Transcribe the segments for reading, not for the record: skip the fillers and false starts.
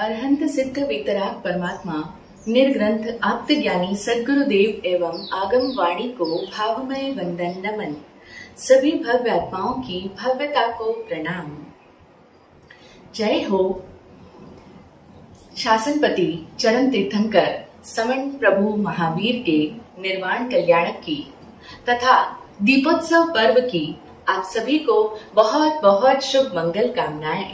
अरहंत सिद्ध वितराग परमात्मा निर्ग्रंथ आप्त ज्ञानी सद्गुरुदेव एवं आगम वाणी को भावमय वंदन नमन। सभी भव्य आत्माओं की भव्यता को प्रणाम। जय हो शासनपति चरण तीर्थंकर समन प्रभु महावीर के निर्वाण कल्याणक की तथा दीपोत्सव पर्व की आप सभी को बहुत बहुत शुभ मंगल कामनाएं।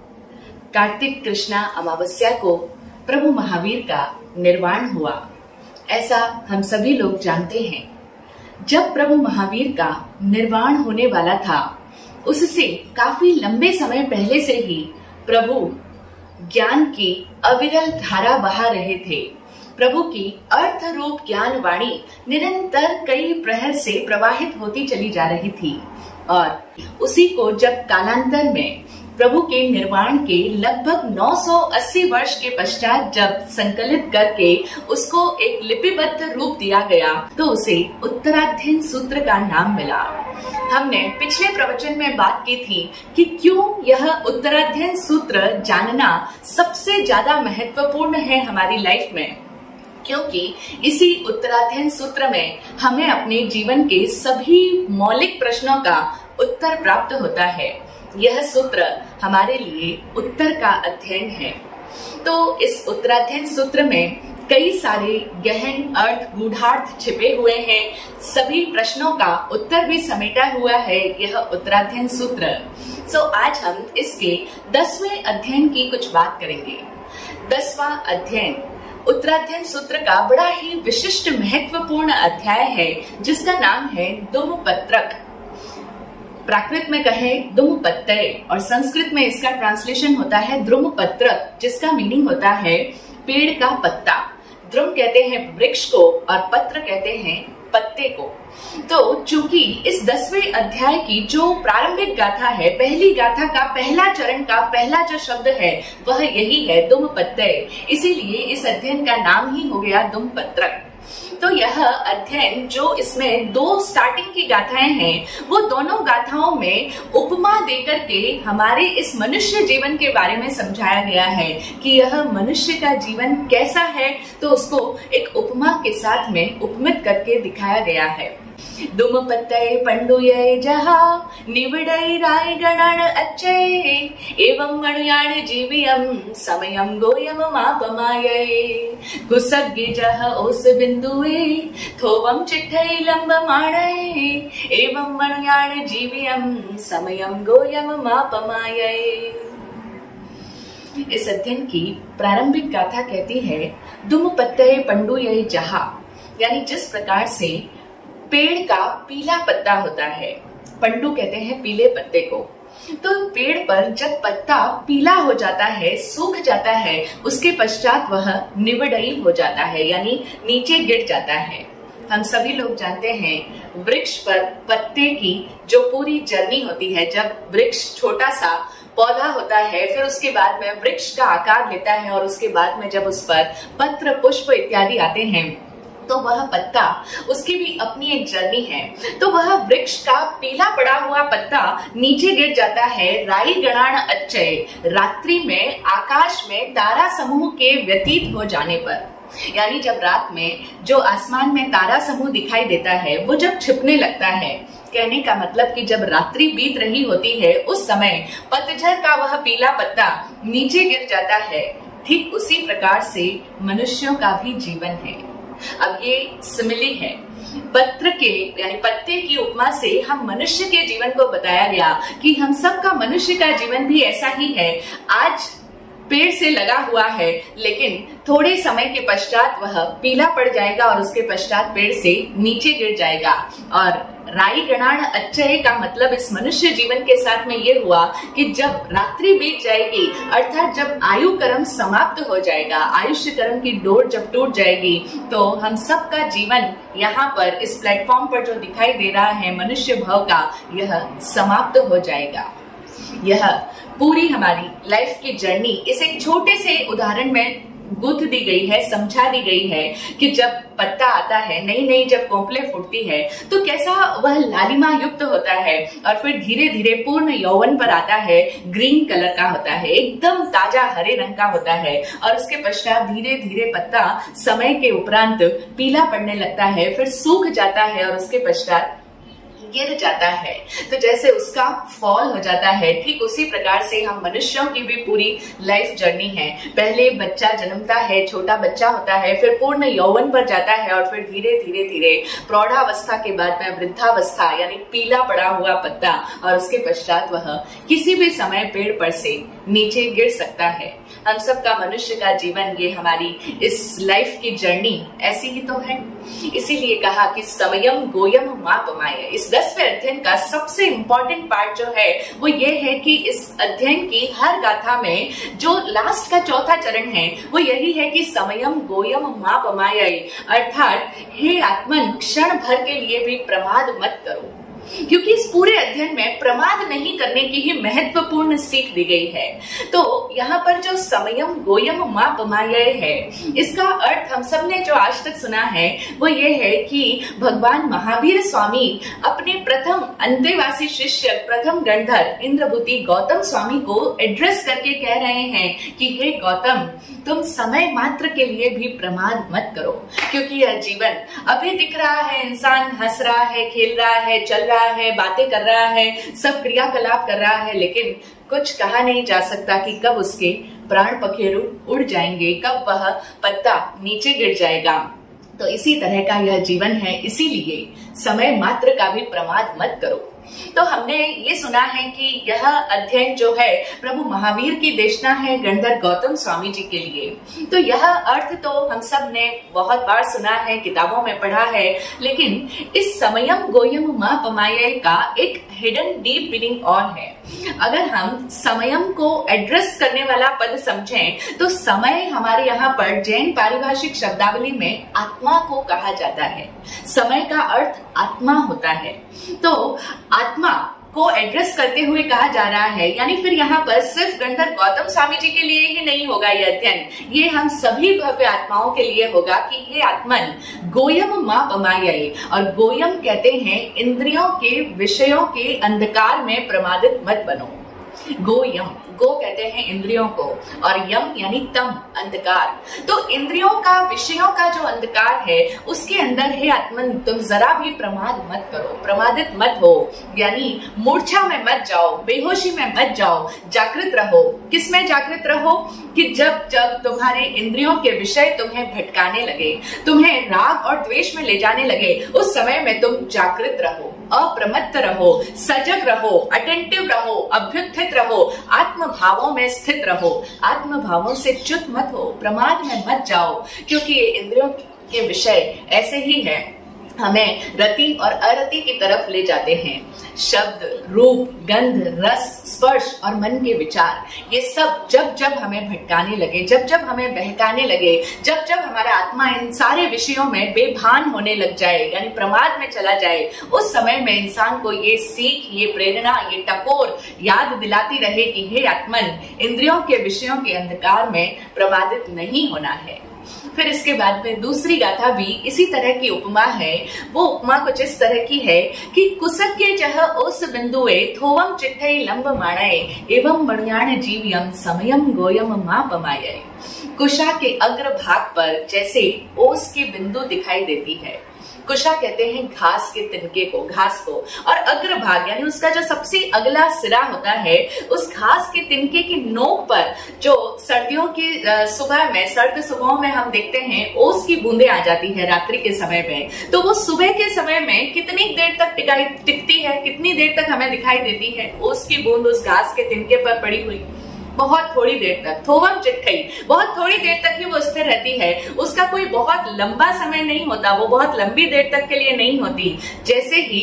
कार्तिक कृष्णा अमावस्या को प्रभु महावीर का निर्वाण हुआ, ऐसा हम सभी लोग जानते हैं। जब प्रभु महावीर का निर्वाण होने वाला था, उससे काफी लंबे समय पहले से ही प्रभु ज्ञान की अविरल धारा बहा रहे थे। प्रभु की अर्थ रूप ज्ञान वाणी निरंतर कई प्रहर से प्रवाहित होती चली जा रही थी और उसी को जब कालांतर में प्रभु के निर्वाण के लगभग 980 वर्ष के पश्चात जब संकलित करके उसको एक लिपिबद्ध रूप दिया गया, तो उसे उत्तराध्ययन सूत्र का नाम मिला। हमने पिछले प्रवचन में बात की थी कि क्यों यह उत्तराध्ययन सूत्र जानना सबसे ज्यादा महत्वपूर्ण है हमारी लाइफ में, क्योंकि इसी उत्तराध्ययन सूत्र में हमें अपने जीवन के सभी मौलिक प्रश्नों का उत्तर प्राप्त होता है। यह सूत्र हमारे लिए उत्तर का अध्ययन है। तो इस उत्तराध्ययन सूत्र में कई सारे गहन अर्थ गूढ़ार्थ छिपे हुए हैं। सभी प्रश्नों का उत्तर भी समेटा हुआ है यह उत्तराध्ययन सूत्र। आज हम इसके 10वें अध्ययन की कुछ बात करेंगे। 10वां अध्ययन उत्तराध्ययन सूत्र का बड़ा ही विशिष्ट महत्वपूर्ण अध्याय है, जिसका नाम है दुमपत्रक। प्राकृत में कहें दुमपत्तय और संस्कृत में इसका ट्रांसलेशन होता है द्रुमपत्रक, जिसका मीनिंग होता है पेड़ का पत्ता। द्रुम कहते हैं वृक्ष को और पत्र कहते हैं पत्ते को। तो चूंकि इस 10वें अध्याय की जो प्रारंभिक गाथा है, पहली गाथा का पहला चरण का पहला जो शब्द है वह यही है दुमपत्तय, इसीलिए इस अध्ययन का नाम ही हो गया दुमपत्रक। तो यह अध्ययन जो इसमें 2 स्टार्टिंग की गाथाएं हैं, वो दोनों गाथाओं में उपमा देकर के हमारे इस मनुष्य जीवन के बारे में समझाया गया है कि यह मनुष्य का जीवन कैसा है, तो उसको एक उपमा के साथ में उपमित करके दिखाया गया है। दुमपत्तय पंडुय जहा निविडै राय गणन अच्छे एवं मणुयाण जीवियम समयम गोयम मापमाये कुसग्गे जह ओस बिंदुए थोवम चिट्ठै लंबमाणे एवं मणुयाण जीवियम समयम गोयम मापमाये। इस अध्ययन की प्रारंभिक गाथा कहती है दुमपत्तय पंडुय जहा, यानी जिस प्रकार से पेड़ का पीला पत्ता होता है, पंडु कहते हैं पीले पत्ते को, तो पेड़ पर जब पत्ता पीला हो जाता है, सूख जाता है, उसके पश्चात वह निवडई हो जाता है, यानी नीचे गिर जाता है। हम सभी लोग जानते हैं वृक्ष पर पत्ते की जो पूरी जर्नी होती है, जब वृक्ष छोटा सा पौधा होता है, फिर उसके बाद में वृक्ष का आकार लेता है और उसके बाद में जब उस पर पत्र पुष्प इत्यादि आते हैं, तो वह पत्ता, उसकी भी अपनी एक जर्नी है। तो वह वृक्ष का पीला पड़ा हुआ पत्ता नीचे गिर जाता है राई गणान अच्छय, रात्रि में आकाश में तारा समूह के व्यतीत हो जाने पर, यानी जब रात में जो आसमान में तारा समूह दिखाई देता है वो जब छिपने लगता है, कहने का मतलब कि जब रात्रि बीत रही होती है उस समय पतझड़ का वह पीला पत्ता नीचे गिर जाता है। ठीक उसी प्रकार से मनुष्यों का भी जीवन है। अब ये सिमिली है, पत्र के यानी पत्ते की उपमा से हम मनुष्य के जीवन को बताया गया कि हम सबका मनुष्य का जीवन भी ऐसा ही है। आज पेड़ से लगा हुआ है, लेकिन थोड़े समय के पश्चात वह पीला पड़ जाएगा और उसके पश्चात पेड़ से नीचे गिर जाएगा। और राई गणान अच्छे का मतलब इस मनुष्य जीवन के साथ में ये हुआ कि जब रात्रि बीत जाएगी, अर्थात जब आयु कर्म समाप्त हो जाएगा, आयुष्य कर्म की डोर जब टूट जाएगी, तो हम सबका जीवन यहाँ पर इस प्लेटफॉर्म पर जो दिखाई दे रहा है मनुष्य भव का, यह समाप्त हो जाएगा। यह पूरी हमारी लाइफ की जर्नी इस एक छोटे से उदाहरण में गूंथ दी गई है, समझा दी गई है कि जब पत्ता आता है, नई नई जब कोंपले फूटती है तो कैसा वह लालिमा युक्त होता है और फिर धीरे धीरे पूर्ण यौवन पर आता है, ग्रीन कलर का होता है, एकदम ताजा हरे रंग का होता है और उसके पश्चात धीरे धीरे पत्ता समय के उपरांत पीला पड़ने लगता है, फिर सूख जाता है और उसके पश्चात गिर जाता है। तो जैसे उसका फॉल हो जाता है, ठीक उसी प्रकार से हम मनुष्यों की भी पूरी लाइफ जर्नी है। पहले बच्चा जन्मता है, छोटा बच्चा होता है, फिर पूर्ण यौवन पर जाता है और फिर धीरे धीरे धीरे प्रौढ़ावस्था के बाद में वृद्धावस्था यानी पीला पड़ा हुआ पत्ता और उसके पश्चात वह किसी भी समय पेड़ पर से नीचे गिर सकता है। हम सबका मनुष्य का जीवन, ये हमारी इस लाइफ की जर्नी ऐसी ही तो है। इसीलिए कहा कि समयम गोयम मापमाय। इस 10वें अध्ययन का सबसे इंपॉर्टेंट पार्ट जो है वो ये है कि इस अध्ययन की हर गाथा में जो लास्ट का चौथा चरण है वो यही है कि समयम गोयम मापमाय, अर्थात हे आत्मन क्षण भर के लिए भी प्रमाद मत करो, क्योंकि इस पूरे अध्ययन में प्रमाद नहीं करने की ही महत्वपूर्ण सीख दी गई है। तो यहाँ पर जो समयम गोयम मापमाय है, इसका अर्थ हम सब ने जो आज तक सुना है वो ये है कि भगवान महावीर स्वामी अपने प्रथम अंतेवासी शिष्य, प्रथम गणधर इंद्रभूति गौतम स्वामी को एड्रेस करके कह रहे हैं कि हे गौतम, तुम समय मात्र के लिए भी प्रमाद मत करो, क्योंकि यह जीवन अभी दिख रहा है, इंसान हंस रहा है, खेल रहा है, चल रहा है, बातें कर रहा है, सब क्रियाकलाप कर रहा है, लेकिन कुछ कहा नहीं जा सकता कि कब उसके प्राण पखेरु उड़ जाएंगे, कब वह पत्ता नीचे गिर जाएगा। तो इसी तरह का यह जीवन है, इसीलिए समय मात्र का भी प्रमाद मत करो। तो हमने ये सुना है कि यह अध्ययन जो है प्रभु महावीर की देशना है गणधर गौतम स्वामी जी के लिए। तो यह अर्थ तो हम सब ने बहुत बार सुना है, किताबों में पढ़ा है, लेकिन इस समयम गोयम मापमाय का एक हिडन डीप मीनिंग और है। अगर हम समयम को एड्रेस करने वाला पद समझें तो समय हमारे यहाँ पर जैन पारिभाषिक शब्दावली में आत्मा को कहा जाता है। समय का अर्थ आत्मा होता है। तो आत्मा को एड्रेस करते हुए कहा जा रहा है, यानी फिर यहाँ पर सिर्फ गणधर गौतम स्वामी जी के लिए ही नहीं होगा यह अध्ययन, ये हम सभी भव्य आत्माओं के लिए होगा कि हे आत्मन गोयम मापमाय। और गोयम कहते हैं इंद्रियों के विषयों के अंधकार में प्रमादित मत बनो। गोयम, गो कहते हैं इंद्रियों को और यम यानी तम, अंधकार। तो इंद्रियों का, विषयों का जो अंधकार है उसके अंदर हे आत्मन तुम जरा भी प्रमाद मत करो, प्रमादित मत हो, यानी मूर्छा में मत जाओ, बेहोशी में मत जाओ, जागृत रहो। किसमें जागृत रहो? कि जब जब तुम्हारे इंद्रियों के विषय तुम्हें भटकाने लगे, तुम्हें राग और द्वेष में ले जाने लगे, उस समय में तुम जागृत रहो, अप्रमत्त रहो, सजग रहो, अटेंटिव रहो, अभ्युत्थित रहो, आत्म भावों में स्थित रहो, आत्म भावों से च्युत मत हो, प्रमाद में मत जाओ, क्योंकि ये इंद्रियों के विषय ऐसे ही है, हमें रति और अरति की तरफ ले जाते हैं। शब्द, रूप, गंध, रस, स्पर्श और मन के विचार, ये सब जब जब हमें भटकाने लगे, जब जब हमें बहकाने लगे, जब जब हमारा आत्मा इन सारे विषयों में बेभान होने लग जाए, यानी प्रमाद में चला जाए, उस समय में इंसान को ये सीख, ये प्रेरणा, ये टकोर याद दिलाती रहे कि हे आत्मन, इंद्रियों के विषयों के अंधकार में प्रमादित नहीं होना है। फिर इसके बाद में दूसरी गाथा भी इसी तरह की उपमा है। वो उपमा कुछ इस तरह की है कि कुसक के जह ओस बिंदुए थोवम चिट्ठई लंब माणय एवं मणियाण जीवियम समयम गोयम मापमाय। कुशा के अग्र भाग पर जैसे ओस की बिंदु दिखाई देती है। कुशा कहते हैं घास के तिनके को, घास को, और अग्रभाग यानी उसका जो सबसे अगला सिरा होता है, उस घास के तिनके की नोक पर जो सर्दियों की सुबह में, सर्द सुबहों में हम देखते हैं ओस की बूंदें आ जाती है रात्रि के समय में, तो वो सुबह के समय में कितनी देर तक टिकती है, कितनी देर तक हमें दिखाई देती है ओस की बूंद उस घास के तिनके पर पड़ी हुई? बहुत थोड़ी देर तक, थोवम चिट्ठई, बहुत थोड़ी देर तक ही वो स्थिर रहती है, उसका कोई बहुत लंबा समय नहीं होता, वो बहुत लंबी देर तक के लिए नहीं होती। जैसे ही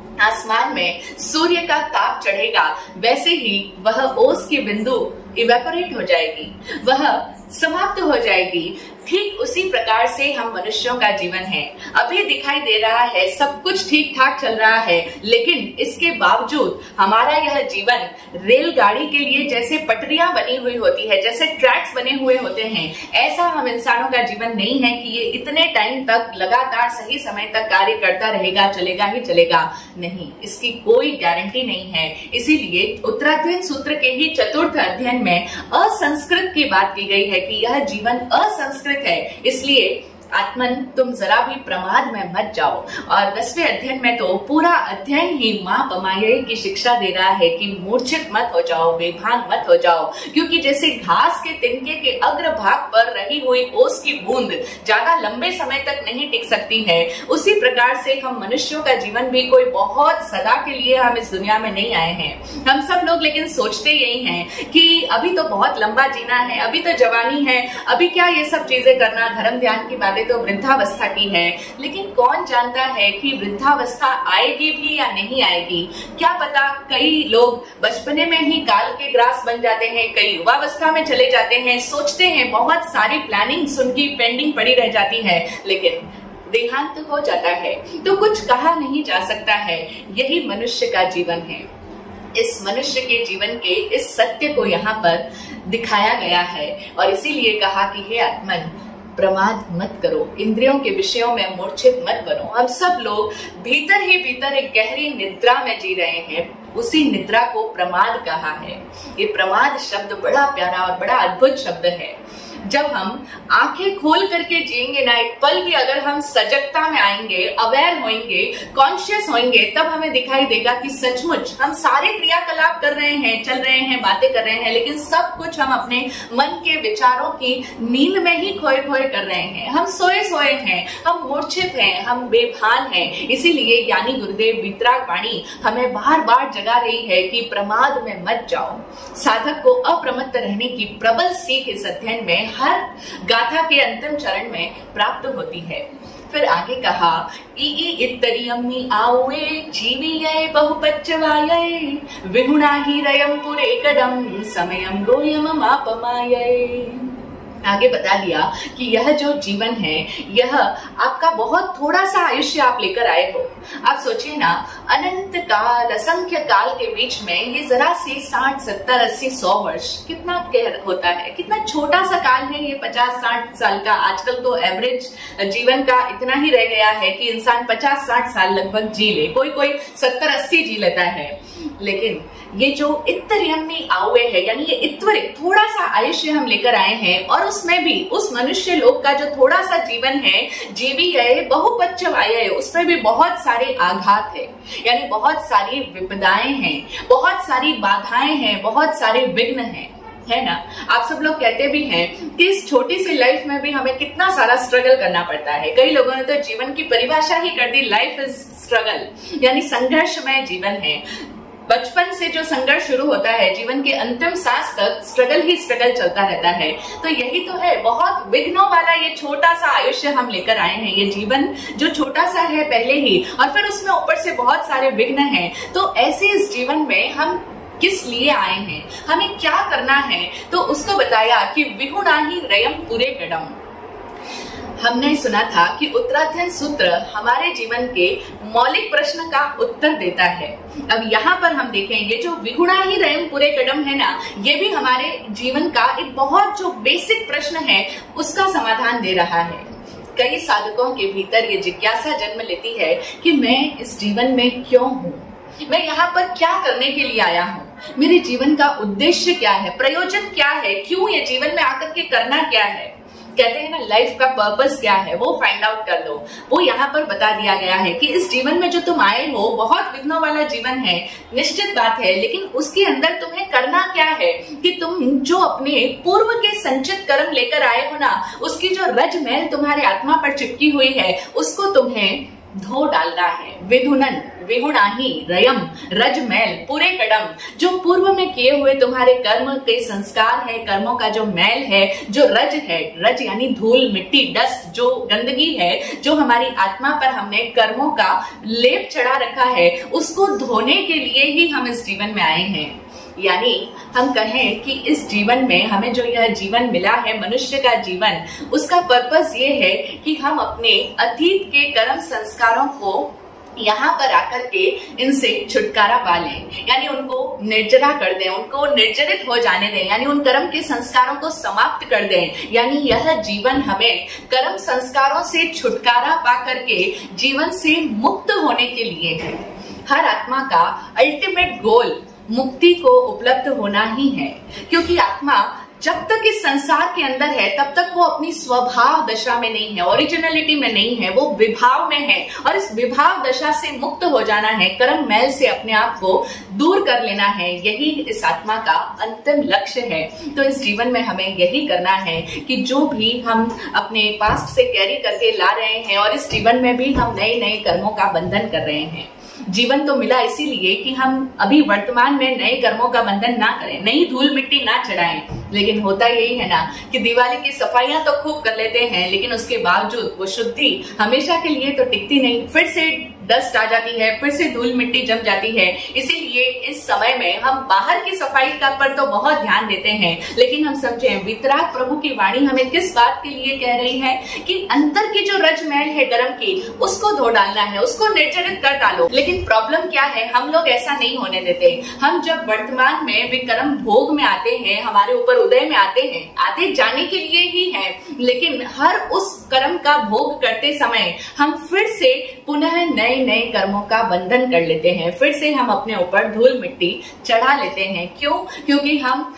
आसमान में सूर्य का ताप चढ़ेगा वैसे ही वह ओस की बिंदु इवेपोरेट हो जाएगी, वह समाप्त हो जाएगी, ठीक उसी प्रकार से हम मनुष्यों का जीवन है। अभी दिखाई दे रहा है सब कुछ ठीक ठाक चल रहा है, लेकिन इसके बावजूद हमारा यह जीवन रेलगाड़ी के लिए जैसे पटरियां बनी हुई होती है, जैसे ट्रैक्स बने हुए होते हैं, ऐसा हम इंसानों का जीवन नहीं है कि ये इतने टाइम तक लगातार सही समय तक कार्य करता रहेगा, चलेगा ही चलेगा। नहीं, इसकी कोई गारंटी नहीं है। इसीलिए उत्तराध्ययन सूत्र के ही चतुर्थ अध्ययन में असंस्कृत की बात की गई है कि यह जीवन असंस्कृत है, इसलिए आत्मन तुम जरा भी प्रमाद में मत जाओ। और 10वें अध्ययन में तो पूरा अध्ययन ही मां पमाये की शिक्षा दे रहा है कि मूर्छित मत हो जाओ, बेभान मत हो जाओ, क्योंकि जैसे घास के तिनके के अग्रभाग पर रही हुई ओस की बूंद ज्यादा लंबे समय तक नहीं टिक सकती है, उसी प्रकार से हम मनुष्यों का जीवन भी कोई बहुत सदा के लिए हम इस दुनिया में नहीं आए हैं। हम सब लोग लेकिन सोचते यही हैं कि अभी तो बहुत लंबा जीना है, अभी तो जवानी है, अभी क्या ये सब चीजें करना, धर्म ध्यान की बातें तो वृद्धावस्था की है। लेकिन कौन जानता है कि वृद्धावस्था आएगी भी या नहीं आएगी। क्या पता, कई लोग बचपने में ही काल के ग्रास बन जाते हैं, कई युवावस्था में चले जाते हैं, सोचते हैं, बहुत सारी प्लानिंग्स उनकी पेंडिंग पड़ी रह जाती है, लेकिन देहांत हो जाता है तो कुछ कहा नहीं जा सकता है। यही मनुष्य का जीवन है। इस मनुष्य के जीवन के इस सत्य को यहाँ पर दिखाया गया है और इसीलिए कहा कि हे आत्मन, प्रमाद मत करो, इंद्रियों के विषयों में मूर्छित मत बनो। हम सब लोग भीतर ही भीतर एक गहरी निद्रा में जी रहे हैं, उसी निद्रा को प्रमाद कहा है। ये प्रमाद शब्द बड़ा प्यारा और बड़ा अद्भुत शब्द है। जब हम आंखें खोल करके जिएंगे ना, एक पल भी अगर हम सजगता में आएंगे, अवेयर होंगे, कॉन्शियस होंगे, तब हमें दिखाई देगा कि सचमुच हम सारे क्रियाकलाप कर रहे हैं, चल रहे हैं, बातें कर रहे हैं, लेकिन सब कुछ हम अपने मन के विचारों की नींद में ही खोए खोए कर रहे हैं। हम सोए सोए हैं, हम मूर्छित हैं, हम बेभान हैं। इसीलिए ज्ञानी गुरुदेव वितराग वाणी हमें बार बार जगा रही है कि प्रमाद में मत जाओ। साधक को अप्रमत्त रहने की प्रबल सीख इस अध्ययन में हर गाथा के अंतिम चरण में प्राप्त होती है। फिर आगे कहा, इत्तरियम्मि आउए जीविये बहुपच्चवाये विहुणा ही रयम पुरे कदम समयम गोयम मापमाये। आगे बता दिया कि यह जो जीवन है, यह आपका बहुत थोड़ा सा आयुष्य आप लेकर आए हो। आप सोचिए ना, अनंत काल, असंख्य काल के बीच में ये जरा से 60, 70, 80, 100 वर्ष कितना कहर होता है, कितना छोटा सा काल है ये 50-60 साल का। आजकल तो एवरेज जीवन का इतना ही रह गया है कि इंसान 50-60 साल लगभग जी ले, कोई कोई 70-80 जी लेता है। लेकिन ये जो इत्तरियम्मि आउए है, यानी ये इत्वरित थोड़ा सा आयुष्य हम लेकर आए हैं, और उसमें भी उस मनुष्य लोक का जो थोड़ा सा जीवन है, जीवी है बहुपच्चवाये, उसमें भी बहुत सारे आघात है, यानी बहुत सारी विपदाएं हैं, बहुत सारी बाधाएं हैं, बहुत सारे विघ्न हैं, है ना। आप सब लोग कहते भी हैं कि इस छोटी सी लाइफ में भी हमें कितना सारा स्ट्रगल करना पड़ता है। कई लोगों ने तो जीवन की परिभाषा ही कर दी, लाइफ इज स्ट्रगल, यानी संघर्षमय जीवन है। बचपन से जो संघर्ष शुरू होता है, जीवन के अंतिम सांस तक स्ट्रगल ही स्ट्रगल चलता रहता है। तो यही तो है, बहुत विघ्नों वाला ये छोटा सा आयुष्य हम लेकर आए हैं। ये जीवन जो छोटा सा है पहले ही, और फिर उसमें ऊपर से बहुत सारे विघ्न हैं। तो ऐसे इस जीवन में हम किस लिए आए हैं, हमें क्या करना है, तो उसको बताया कि विहुणा ही रयम पुरे कदम। हमने सुना था कि उत्तराध्ययन सूत्र हमारे जीवन के मौलिक प्रश्न का उत्तर देता है। अब यहाँ पर हम देखें, ये जो विहुणा ही रयम पुरे कदम है ना, ये भी हमारे जीवन का एक बहुत जो बेसिक प्रश्न है उसका समाधान दे रहा है। कई साधकों के भीतर ये जिज्ञासा जन्म लेती है कि मैं इस जीवन में क्यों हूँ, मैं यहाँ पर क्या करने के लिए आया हूँ, मेरे जीवन का उद्देश्य क्या है, प्रयोजन क्या है, क्यों ये जीवन में आकर के करना क्या है। कहते हैं ना, लाइफ का पर्पस क्या है, वो फाइंड आउट कर लो। वो यहाँ पर बता दिया गया है कि इस जीवन में जो तुम आए हो, बहुत विघ्नों वाला जीवन है, निश्चित बात है, लेकिन उसके अंदर तुम्हें करना क्या है कि तुम जो अपने पूर्व के संचित कर्म लेकर आए हो ना, उसकी जो रज मैल तुम्हारे आत्मा पर चिपकी हुई है, उसको तुम्हें धो डालना है। विधुनन विहुणा ही रयम, रज मैल पुरे कदम, जो पूर्व में किए हुए तुम्हारे कर्म के संस्कार है, कर्मों का जो मैल है, जो रज है, रज यानी धूल मिट्टी डस्ट, जो गंदगी है, जो हमारी आत्मा पर हमने कर्मों का लेप चढ़ा रखा है, उसको धोने के लिए ही हम इस जीवन में आए हैं। यानी हम कहें कि इस जीवन में हमें जो यह जीवन मिला है, मनुष्य का जीवन, उसका पर्पस ये है कि हम अपने अतीत के कर्म संस्कारों को यहाँ पर आकर के इनसे छुटकारा पा लें, यानी उनको निर्जरा कर दें, उनको निर्जरित हो जाने दें, यानी उन कर्म के संस्कारों को समाप्त कर दें। यानी यह जीवन हमें कर्म संस्कारों से छुटकारा पा करके जीवन से मुक्त होने के लिए है। हर आत्मा का अल्टीमेट गोल मुक्ति को उपलब्ध होना ही है, क्योंकि आत्मा जब तक इस संसार के अंदर है तब तक वो अपनी स्वभाव दशा में नहीं है, ओरिजिनलिटी में नहीं है, वो विभाव में है। और इस विभाव दशा से मुक्त हो जाना है, कर्म मैल से अपने आप को दूर कर लेना है, यही इस आत्मा का अंतिम लक्ष्य है। तो इस जीवन में हमें यही करना है कि जो भी हम अपने पास्ट से कैरी करके ला रहे हैं और इस जीवन में भी हम नए नए कर्मों का बंधन कर रहे हैं। जीवन तो मिला इसीलिए कि हम अभी वर्तमान में नए कर्मों का बंधन ना करें, नई धूल मिट्टी ना चढ़ाएं। लेकिन होता यही है ना कि दिवाली की सफाइयां तो खूब कर लेते हैं, लेकिन उसके बावजूद वो शुद्धि हमेशा के लिए तो टिकती नहीं, फिर से डस्ट आ जाती है, फिर से धूल मिट्टी जम जाती है। इसीलिए इस समय में हम बाहर की सफाई का पर तो बहुत ध्यान देते हैं, लेकिन हम समझें वितराग प्रभु की वाणी हमें किस बात के लिए कह रही है कि अंतर की जो रजमैल है कर्म की, उसको धो डालना है, उसको निर्जरित कर डालो। लेकिन प्रॉब्लम क्या है, हम लोग ऐसा नहीं होने देते। हम जब वर्तमान में वे कर्म भोग में आते हैं, हमारे ऊपर उदय में आते हैं, आते जाने के लिए ही है, लेकिन हर उस कर्म का भोग करते समय हम फिर से पुनः नए नए कर्मों का बंधन कर लेते हैं, फिर से हम अपने ऊपर धूल मिट्टी चढ़ा लेते हैं। क्यों? क्योंकि हम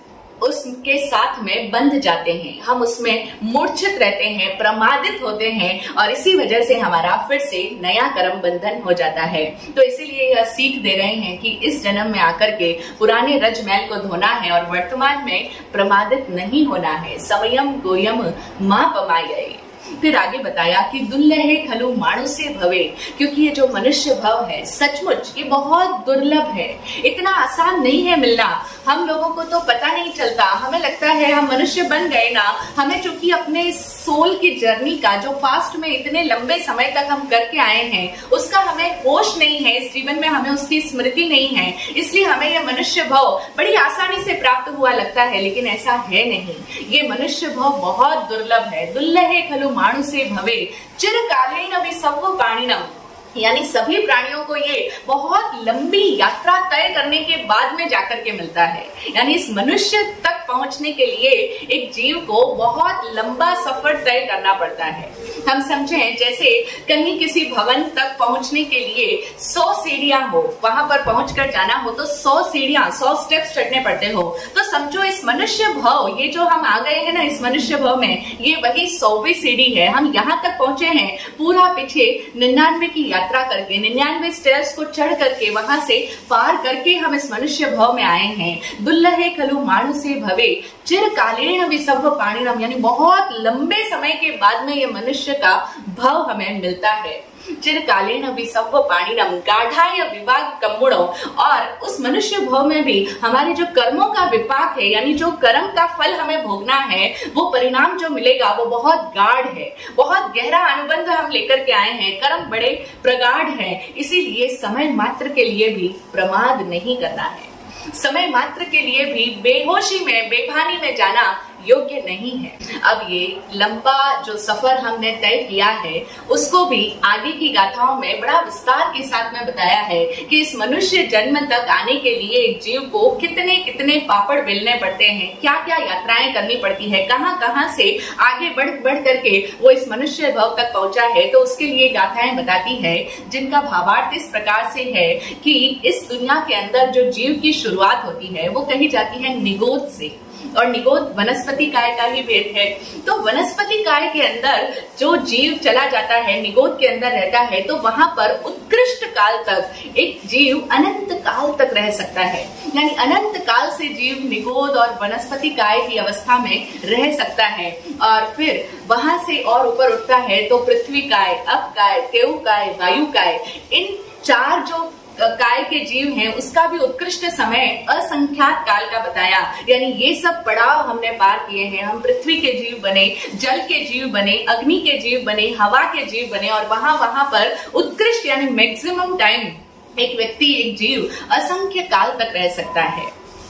उसके साथ में बंध जाते हैं, हम उसमें मूर्छित रहते हैं, प्रमादित होते हैं, और इसी वजह से हमारा फिर से नया कर्म बंधन हो जाता है। तो इसीलिए यह सीख दे रहे हैं कि इस जन्म में आकर के पुराने रजमैल को धोना है और वर्तमान में प्रमादित नहीं होना है। समयम गोयम मां पमाये। फिर आगे बताया कि दुर्लहे खलु मानुष्य भवे, क्योंकि ये जो मनुष्य भव है सचमुच ये बहुत दुर्लभ है, इतना आसान नहीं है मिलना। हम लोगों को तो पता नहीं चलता, हमें लगता है हम मनुष्य बन गए ना, हमें चूंकि अपने सोल की जर्नी का जो पास्ट में इतने लंबे समय तक हम करके आए हैं उसका हमें होश नहीं है, इस जीवन में हमें उसकी स्मृति नहीं है, इसलिए हमें यह मनुष्य भव बड़ी आसानी से प्राप्त हुआ लगता है, लेकिन ऐसा है नहीं। ये मनुष्य भव बहुत दुर्लभ है। दुर्लहे खलु मानुषे भवे चिरकालेन विसर्व प्राणिनम, यानी सभी प्राणियों को ये बहुत लंबी यात्रा तय करने के बाद में जाकर के मिलता है। यानी इस मनुष्य तक पहुंचने के लिए एक जीव को बहुत लंबा सफर तय करना पड़ता है। हम समझें जैसे कहीं किसी भवन तक पहुंचने के लिए 100 सीढ़ियां हो, वहां पर पहुंचकर जाना हो तो 100 सीढ़ियां, 100 स्टेप्स चढ़ने पड़ते हो। तो समझो इस मनुष्य भव, ये जो हम आ गए हैं ना इस मनुष्य भव में, ये वही 100वीं सीढ़ी है। हम यहाँ तक पहुंचे हैं, पूरा पीछे 99 की यात्रा करके 99 स्टेप्स को चढ़ करके वहां से पार करके हम इस मनुष्य भव में आए हैं। दुर्लहे खलु मानुषे भवे चिरकालेन विसर्व प्राणिनम, यानी बहुत लंबे समय के बाद में ये मनुष्य का भव हमें मिलता है। चिरकालेन विसर्व प्राणिनम गाढ़ाय विवाद कम्मुणो, और उस मनुष्य भव में भी हमारे जो कर्मों का विपाक है, यानी जो कर्म का फल हमें भोगना है, वो परिणाम जो मिलेगा वो बहुत गाढ़ है, बहुत गहरा अनुबंध हम लेकर के आए हैं, कर्म बड़े प्रगाढ़ हैं। इसीलिए समय मात्र के लिए भी प्रमाद नहीं करना है, समय मात्र के लिए भी बेहोशी में बेभानी में जाना योग्य नहीं है। अब ये लंबा जो सफर हमने तय किया है उसको भी आगे की गाथाओं में बड़ा विस्तार के साथ में बताया है कि इस मनुष्य जन्म तक आने के लिए एक जीव को कितने कितने पापड़ बेलने पड़ते हैं, क्या क्या यात्राएं करनी पड़ती है, कहां कहां से आगे बढ़ करके वो इस मनुष्य भव तक पहुंचा है। तो उसके लिए गाथाएं बताती है जिनका भावार्थ इस प्रकार से है कि इस दुनिया के अंदर जो जीव की शुरुआत होती है वो कही जाती है निगोद से, और निगोद वनस्पति काय का ही भेद है। तो वनस्पति काय के अंदर जो जीव चला जाता है, निगोद के अंदर रहता है, तो वहां पर उत्कृष्ट काल तक एक जीव अनंत काल तक रह सकता है। यानी अनंत काल से जीव निगोद और वनस्पति काय की अवस्था में रह सकता है, और फिर वहां से और ऊपर उठता है तो पृथ्वी काय, अप काय, तेउ काय, वायु काय, इन 4 जो काय के जीव हैं उसका भी उत्कृष्ट समय असंख्यात काल का बताया। यानी ये सब पड़ाव हमने पार किए हैं, हम पृथ्वी के जीव बने, जल के जीव बने, अग्नि के जीव बने, हवा के जीव बने, और वहां पर उत्कृष्ट यानी मैक्सिमम टाइम एक व्यक्ति, एक जीव असंख्य काल तक रह सकता है।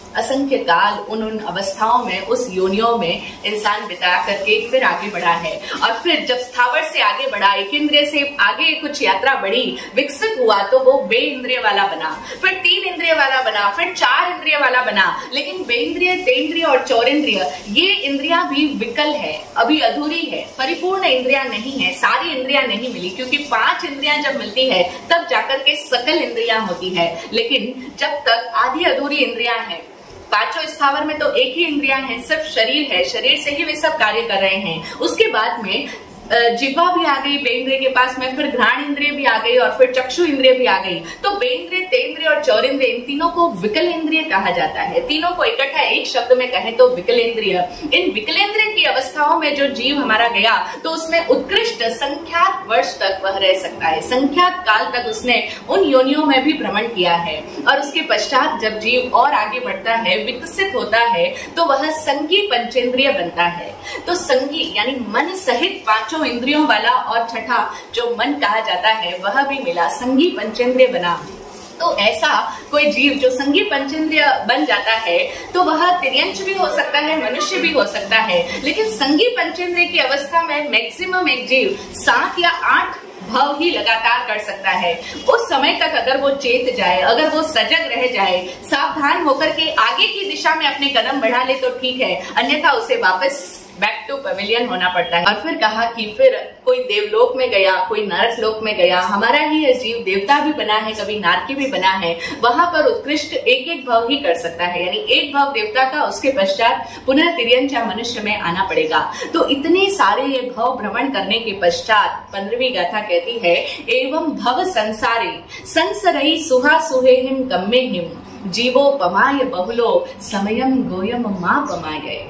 असंख्य काल उन अवस्थाओं में, उस योनियों में इंसान बिता करके फिर आगे बढ़ा है। और फिर जब स्थावर से आगे बढ़ा, एक इंद्रिय से आगे कुछ यात्रा बढ़ी, विकसित हुआ, तो वो बे इंद्रिय वाला बना, फिर 3 इंद्रिय वाला बना, फिर 4 इंद्रिय वाला बना। लेकिन बे इंद्रिय, तेन्द्रिय और चौरेंद्रिय, ये इंद्रियां भी विकल है, अभी अधूरी है, परिपूर्ण इंद्रियां नहीं है, सारी इंद्रियां नहीं मिली। क्योंकि 5 इंद्रियां जब मिलती है तब जाकर के सकल इंद्रियां होती है। लेकिन जब तक आधी अधूरी इंद्रियां हैं, 5 स्थावर में तो एक ही इंद्रियां हैं, सिर्फ शरीर है, शरीर से ही वे सब कार्य कर रहे हैं। उसके बाद में जिह्वा भी आ गई बे इंद्रिय के पास में, फिर घ्राण इंद्रिय भी आ गई और फिर चक्षु इंद्रिय भी आ गई। तो बे इंद्रिय, तेन्द्रिय और चौरेंद्रिय, इन तीनों को विकल इंद्रिय कहा जाता है। तीनों को इकट्ठा एक शब्द में कहें तो विकल इंद्रिय। इन विकल इंद्रिय की अवस्थाओं में जो जीव हमारा गया, तो उसमें उत्कृष्ट संख्यात वर्ष तक वह रह सकता है, संख्यात काल तक उसने उन योनियों में भी भ्रमण किया है। और उसके पश्चात जब जीव और आगे बढ़ता है, विकसित होता है, तो वह संगी पंचेंद्रिय बनता है। तो संगी यानी मन सहित 5 इंद्रियों वाला, और छठा जो मन कहा जाता है वह भी मिला, संगी पंचेंद्रिय बना। तो ऐसा कोई जीव जो संगी पंचेंद्रिय बन जाता है, तो वह तिर्यंच भी हो सकता है, मनुष्य भी हो सकता है। लेकिन संगी पंचेंद्रिय की अवस्था में मैक्सिमम एक जीव 7 या 8 भव ही लगातार कर सकता है। उस समय तक अगर वो चेत जाए, अगर वो सजग रह जाए, सावधान होकर के आगे की दिशा में अपने कदम बढ़ा ले तो ठीक है, अन्यथा उसे वापस बैक टू पवेलियन होना पड़ता है। और फिर कहा कि फिर कोई देवलोक में गया, कोई नरक लोक में गया, हमारा ही यह जीव देवता भी बना है, कभी नारकी भी बना है, वहां पर उत्कृष्ट एक भव ही कर सकता है, यानी एक भव देवता का, उसके पश्चात पुनः तिर्यंच या मनुष्य में आना पड़ेगा। तो इतने सारे ये भव भ्रमण करने के पश्चात 15वीं गाथा कहती है, एवं भव संसारे संसरई सुहा सुहेहिम गम्मेहिम जीवो पमाय बहुलो समयम गोयम मां पमाय।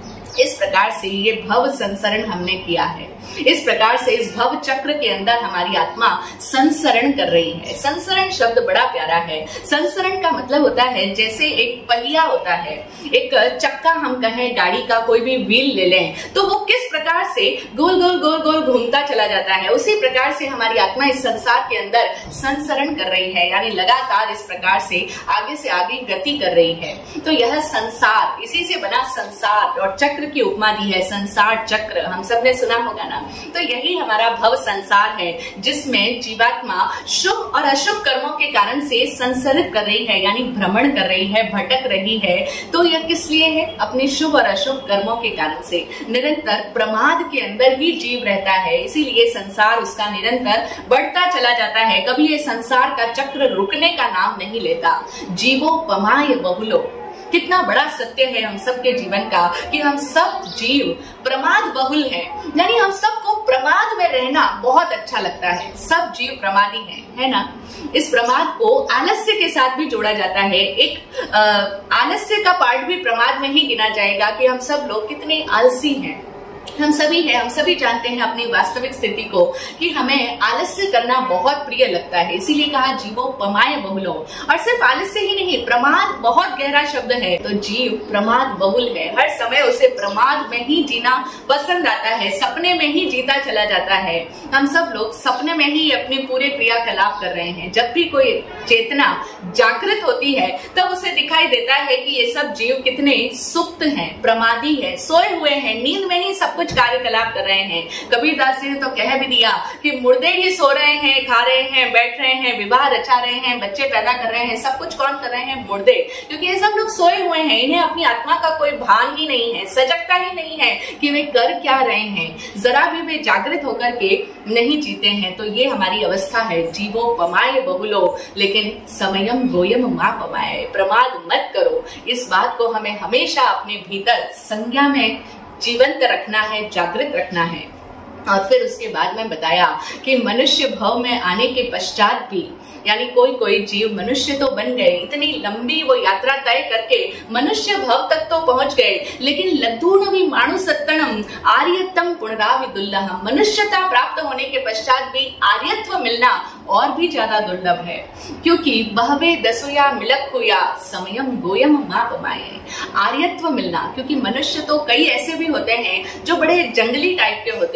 इस प्रकार से ये भव संसरण हमने किया है। इस प्रकार से इस भव चक्र के अंदर हमारी आत्मा संसरण कर रही है। संसरण शब्द बड़ा प्यारा है। संसरण का मतलब होता है जैसे एक पहिया होता है, एक चक्का हम कहें गाड़ी का, कोई भी व्हील ले लें, तो वो किस प्रकार से गोल गोल गोल गोल घूमता चला जाता है, उसी प्रकार से हमारी आत्मा इस संसार के अंदर संसरण कर रही है, यानी लगातार इस प्रकार से आगे गति कर रही है। तो यह संसार, इसी से बना संसार, और चक्र की उपमा दी है संसार चक्र, हम सब ने सुना होगा ना। तो यही हमारा भव संसार है, जिसमें जीवात्मा शुभ और अशुभ कर्मों के कारण से संसरित कर रही है, यानी भ्रमण कर रही है, भटक रही है। तो यह किस लिए है? अपने शुभ और अशुभ कर्मों के कारण से निरंतर प्रमाद के अंदर ही जीव रहता है, इसीलिए संसार उसका निरंतर बढ़ता चला जाता है। कभी ये संसार का चक्र रुकने का नाम नहीं लेता। जीवो पमाय बहुलो, कितना बड़ा सत्य है हम सबके जीवन का कि हम सब जीव प्रमाद बहुल हैं, यानी हम सबको प्रमाद में रहना बहुत अच्छा लगता है। सब जीव प्रमादी हैं, है ना। इस प्रमाद को आलस्य के साथ भी जोड़ा जाता है। एक आलस्य का पार्ट भी प्रमाद में ही गिना जाएगा कि हम सब लोग कितने आलसी हैं। हम सभी हैं, हम सभी जानते हैं अपनी वास्तविक स्थिति को कि हमें आलस्य करना बहुत प्रिय लगता है, इसीलिए कहा जीवो पमाय बहुलो। और सिर्फ आलस्य ही नहीं, प्रमाद बहुत गहरा शब्द है। तो जीव प्रमाद बहुल है, हर समय उसे प्रमाद में ही जीना पसंद आता है, सपने में ही जीता चला जाता है। हम सब लोग सपने में ही अपने पूरे क्रियाकलाप कर रहे हैं। जब भी कोई चेतना जागृत होती है तब उसे दिखाई देता है कि ये सब जीव कितने सुप्त हैं, प्रमादी है, सोए हुए हैं, नींद में ही सब कुछ कार्यकलाप कर रहे हैं। कबीरदास जी ने तो कह भी दिया कि मुर्दे ही सो रहे हैं, खा रहे हैं, बैठ रहे हैं, विवाह रचा रहे हैं, बच्चे पैदा कर रहे हैं, सब कुछ कौन कर रहे हैं? मुर्दे। क्योंकि ये सब लोग सोए हुए हैं, इन्हें अपनी आत्मा का कोई भान ही नहीं है, सजगता ही नहीं है कि वे कर क्या रहे हैं, जरा भी वे जागृत होकर के नहीं जीते हैं। तो ये हमारी अवस्था है। जीवो पमाय बहुलो, लेकिन समयम गोयम मां पमाय। प्रमाद मत करो, इस बात को हमें हमेशा अपने भीतर संज्ञा में जीवंत रखना है, जागृत रखना है। और फिर उसके बाद में बताया कि मनुष्य भव में आने के पश्चात भी, यानी कोई जीव मनुष्य तो बन गए, इतनी लंबी वो यात्रा तय करके मनुष्य भव तक तो पहुंच गए, लेकिन लद्धूनवि मानुसत्तणम आर्यत्तम पुनराविदुल्लहम, मनुष्यता प्राप्त होने के पश्चात भी आर्यत्व मिलना और भी ज्यादा दुर्लभ है। क्योंकि बहवे दसुया मिलक हुया समयम गोयम मां पमाए। आर्यत्व मिलना, क्योंकि मनुष्य तो कई ऐसे भी होते हैं जो बड़े जंगली टाइप के होते हैं,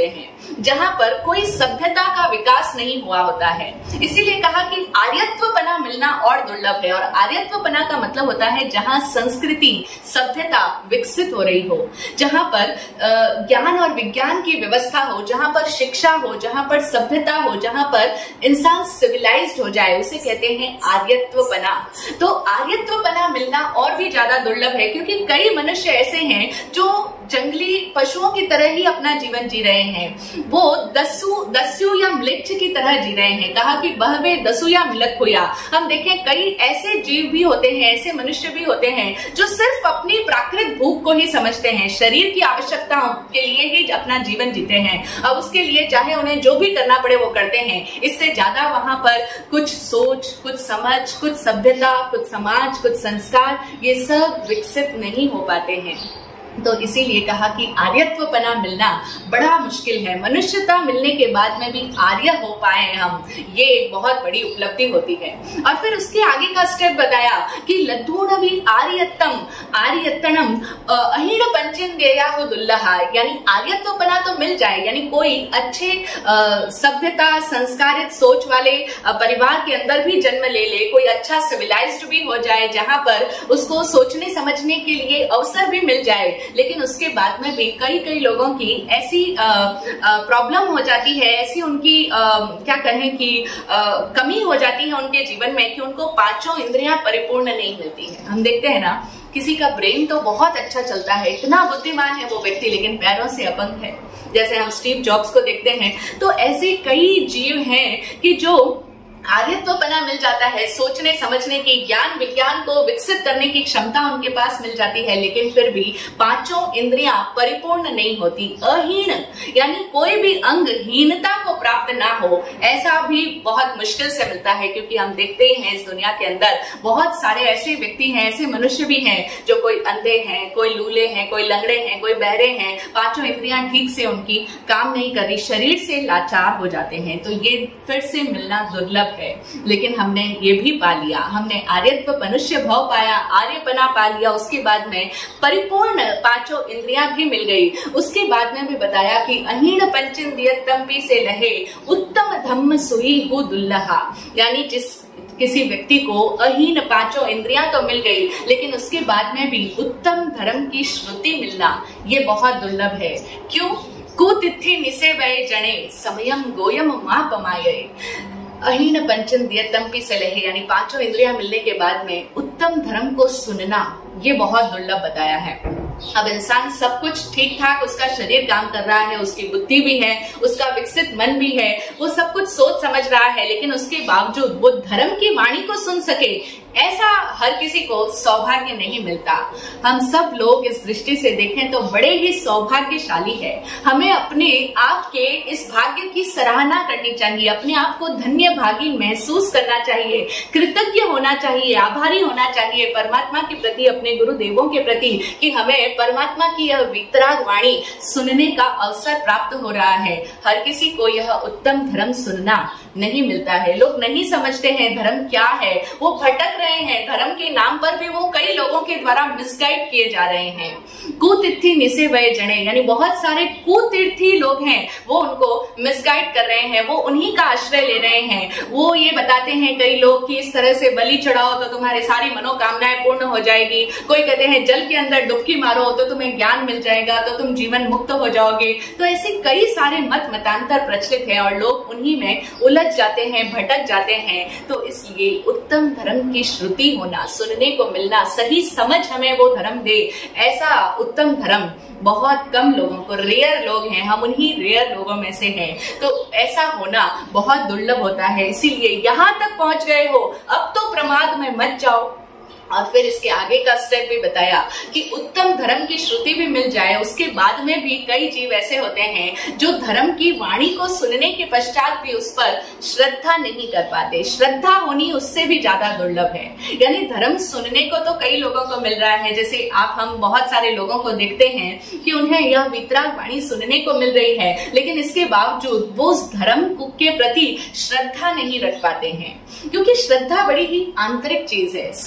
जहां पर कोई सभ्यता का विकास नहीं हुआ होता है। इसीलिए कहा कि आर्यत्वपना मिलना और दुर्लभ है। और आर्यत्वपना का मतलब होता है जहां संस्कृति, सभ्यता विकसित हो रही हो, जहां पर ज्ञान और विज्ञान की व्यवस्था हो, जहां पर शिक्षा हो, जहां पर सभ्यता हो, जहां पर इंसान सिविलाइज्ड हो जाए, उसे कहते हैं आर्यत्वपना। तो आर्यत्वपना मिलना और भी ज्यादा दुर्लभ है, क्योंकि कई मनुष्य ऐसे हैं जो जंगली पशुओं की तरह ही अपना जीवन जी रहे हैं। वो दस्यु या म्लेच्छ की तरह जी रहे हैं। कहा कि बहवे दसु या मिलक हुआ। हम देखें कई ऐसे जीव भी होते हैं, ऐसे मनुष्य भी होते हैं जो सिर्फ अपनी प्राकृतिक भूख को ही समझते हैं, शरीर की आवश्यकताओं के लिए ही अपना जीवन जीते हैं। अब उसके लिए चाहे उन्हें जो भी करना पड़े वो करते हैं। इससे ज्यादा वहां पर कुछ सोच, कुछ समझ, कुछ सभ्यता, कुछ समाज, कुछ संस्कार, ये सब विकसित नहीं हो पाते हैं। तो इसीलिए कहा कि आर्यत्वपना मिलना बड़ा मुश्किल है। मनुष्यता मिलने के बाद में भी आर्य हो पाए हम, ये एक बहुत बड़ी उपलब्धि होती है। और फिर उसके आगे का स्टेप बताया कि लद्धूणवी आर्यत्तनम अहीण पंचन देया हो दुल्लहा। यानी आर्यत्वपना तो मिल जाए, यानी कोई अच्छे सभ्यता, संस्कारित सोच वाले परिवार के अंदर भी जन्म ले ले, कोई अच्छा सिविलाइज्ड भी हो जाए, जहां पर उसको सोचने समझने के लिए अवसर भी मिल जाए, लेकिन उसके बाद में भी कई लोगों की ऐसी प्रॉब्लम हो जाती है, ऐसी उनकी क्या कहें कि कमी हो जाती है उनके जीवन में कि उनको पांचों इंद्रियां परिपूर्ण नहीं मिलती है। हम देखते हैं ना, किसी का ब्रेन तो बहुत अच्छा चलता है, इतना बुद्धिमान है वो व्यक्ति, लेकिन पैरों से अपंग है। जैसे हम स्टीव जॉब्स को देखते हैं, तो ऐसे कई जीव हैं कि जो आर्यत्वपना मिल जाता है, सोचने समझने की, ज्ञान विज्ञान को विकसित करने की क्षमता उनके पास मिल जाती है, लेकिन फिर भी पांचों इंद्रियां परिपूर्ण नहीं होती। अहीन यानी कोई भी अंग हीनता को प्राप्त ना हो, ऐसा भी बहुत मुश्किल से मिलता है। क्योंकि हम देखते ही हैं इस दुनिया के अंदर बहुत सारे ऐसे व्यक्ति हैं, ऐसे मनुष्य भी हैं जो कोई अंधे हैं, कोई लूले हैं, कोई लंगड़े हैं, कोई बहरे हैं, पांचों इंद्रियां ठीक से उनकी काम नहीं कर रही, शरीर से लाचार हो जाते हैं। तो ये फिर से मिलना दुर्लभ है। लेकिन हमने ये भी पा लिया, हमने आर्यत्व मनुष्य भाव पाया, आर्यपना पा लिया। उसके बाद में परिपूर्ण पांचों इंद्रियां भी मिल गई। उसके बाद में भी बताया कि अहीण पंचेन्द्रियतम्पि से लहे उत्तम धम्म सुई हु दुल्लहा। यानी जिस किसी व्यक्ति को अहीन पांचों इंद्रियां तो मिल गई, लेकिन उसके बाद में भी उत्तम धर्म की श्रुति मिलना ये बहुत दुर्लभ है। क्यों? कुतिथि निसे वय जने समयम गोयम मां पमाये। अहीन पंचेन्द्रियतम्पि से लहे यानी पांचों इंद्रियां मिलने के बाद में उत्तम धर्म को सुनना ये बहुत दुर्लभ बताया है। अब इंसान सब कुछ ठीक ठाक, उसका शरीर काम कर रहा है, उसकी बुद्धि भी है, उसका विकसित मन भी है, वो सब कुछ सोच समझ रहा है, लेकिन उसके बावजूद वो धर्म की वाणी को सुन सके, ऐसा हर किसी को सौभाग्य नहीं मिलता। हम सब लोग इस दृष्टि से देखें तो बड़े ही सौभाग्यशाली है। हमें अपने आप के इस भाग्य की सराहना करनी चाहिए, अपने आप को धन्य भागी महसूस करना चाहिए, कृतज्ञ होना चाहिए, आभारी होना चाहिए परमात्मा के प्रति, अपने गुरुदेवों के प्रति कि हमें परमात्मा की यह वितराग वाणी सुनने का अवसर प्राप्त हो रहा है। हर किसी को यह उत्तम धर्म सुनना नहीं मिलता है। लोग नहीं समझते हैं धर्म क्या है, वो भटक रहे हैं। धर्म के नाम पर भी वो कई लोगों के द्वारा मिसगाइड किए जा रहे हैं। कुतीर्थी निसे वय जने यानी बहुत सारे कुतीर्थी लोग हैं, वो उनको मिसगाइड कर रहे हैं, वो उन्हीं का आश्रय ले रहे हैं। वो ये बताते हैं कई लोग कि इस तरह से बलि चढ़ाओ तो तुम्हारे सारी मनोकामनाएं पूर्ण हो जाएगी। कोई कहते हैं जल के अंदर डुबकी मारो तो तुम्हें ज्ञान मिल जाएगा, तो तुम जीवन मुक्त हो जाओगे। तो ऐसे कई सारे मत मतांतर प्रचलित है और लोग उन्हीं में उलझ जाते हैं, भटक जाते हैं। तो इसलिए उत्तम धर्म की श्रुति होना, सुनने को मिलना, सही समझ हमें वो धर्म दे, ऐसा उत्तम धर्म बहुत कम लोगों को, रेयर लोग हैं, हम उन्हीं रेयर लोगों में से हैं। तो ऐसा होना बहुत दुर्लभ होता है। इसीलिए यहां तक पहुंच गए हो, अब तो प्रमाद में मत जाओ। और फिर इसके आगे का स्टेप भी बताया कि उत्तम धर्म की श्रुति भी मिल जाए, उसके बाद में भी कई जीव ऐसे होते हैं जो धर्म की वाणी को सुनने के पश्चात भी उस पर श्रद्धा नहीं कर पाते। श्रद्धा होनी उससे भी ज्यादा दुर्लभ है। यानी धर्म सुनने को तो कई लोगों को मिल रहा है, जैसे हम बहुत सारे लोगों को देखते हैं कि उन्हें यह वितराग वाणी सुनने को मिल रही है, लेकिन इसके बावजूद वो उस धर्म के प्रति श्रद्धा नहीं रख पाते हैं। क्योंकि श्रद्धा बड़ी ही आंतरिक चीज है। सिर्फ श्रद्धा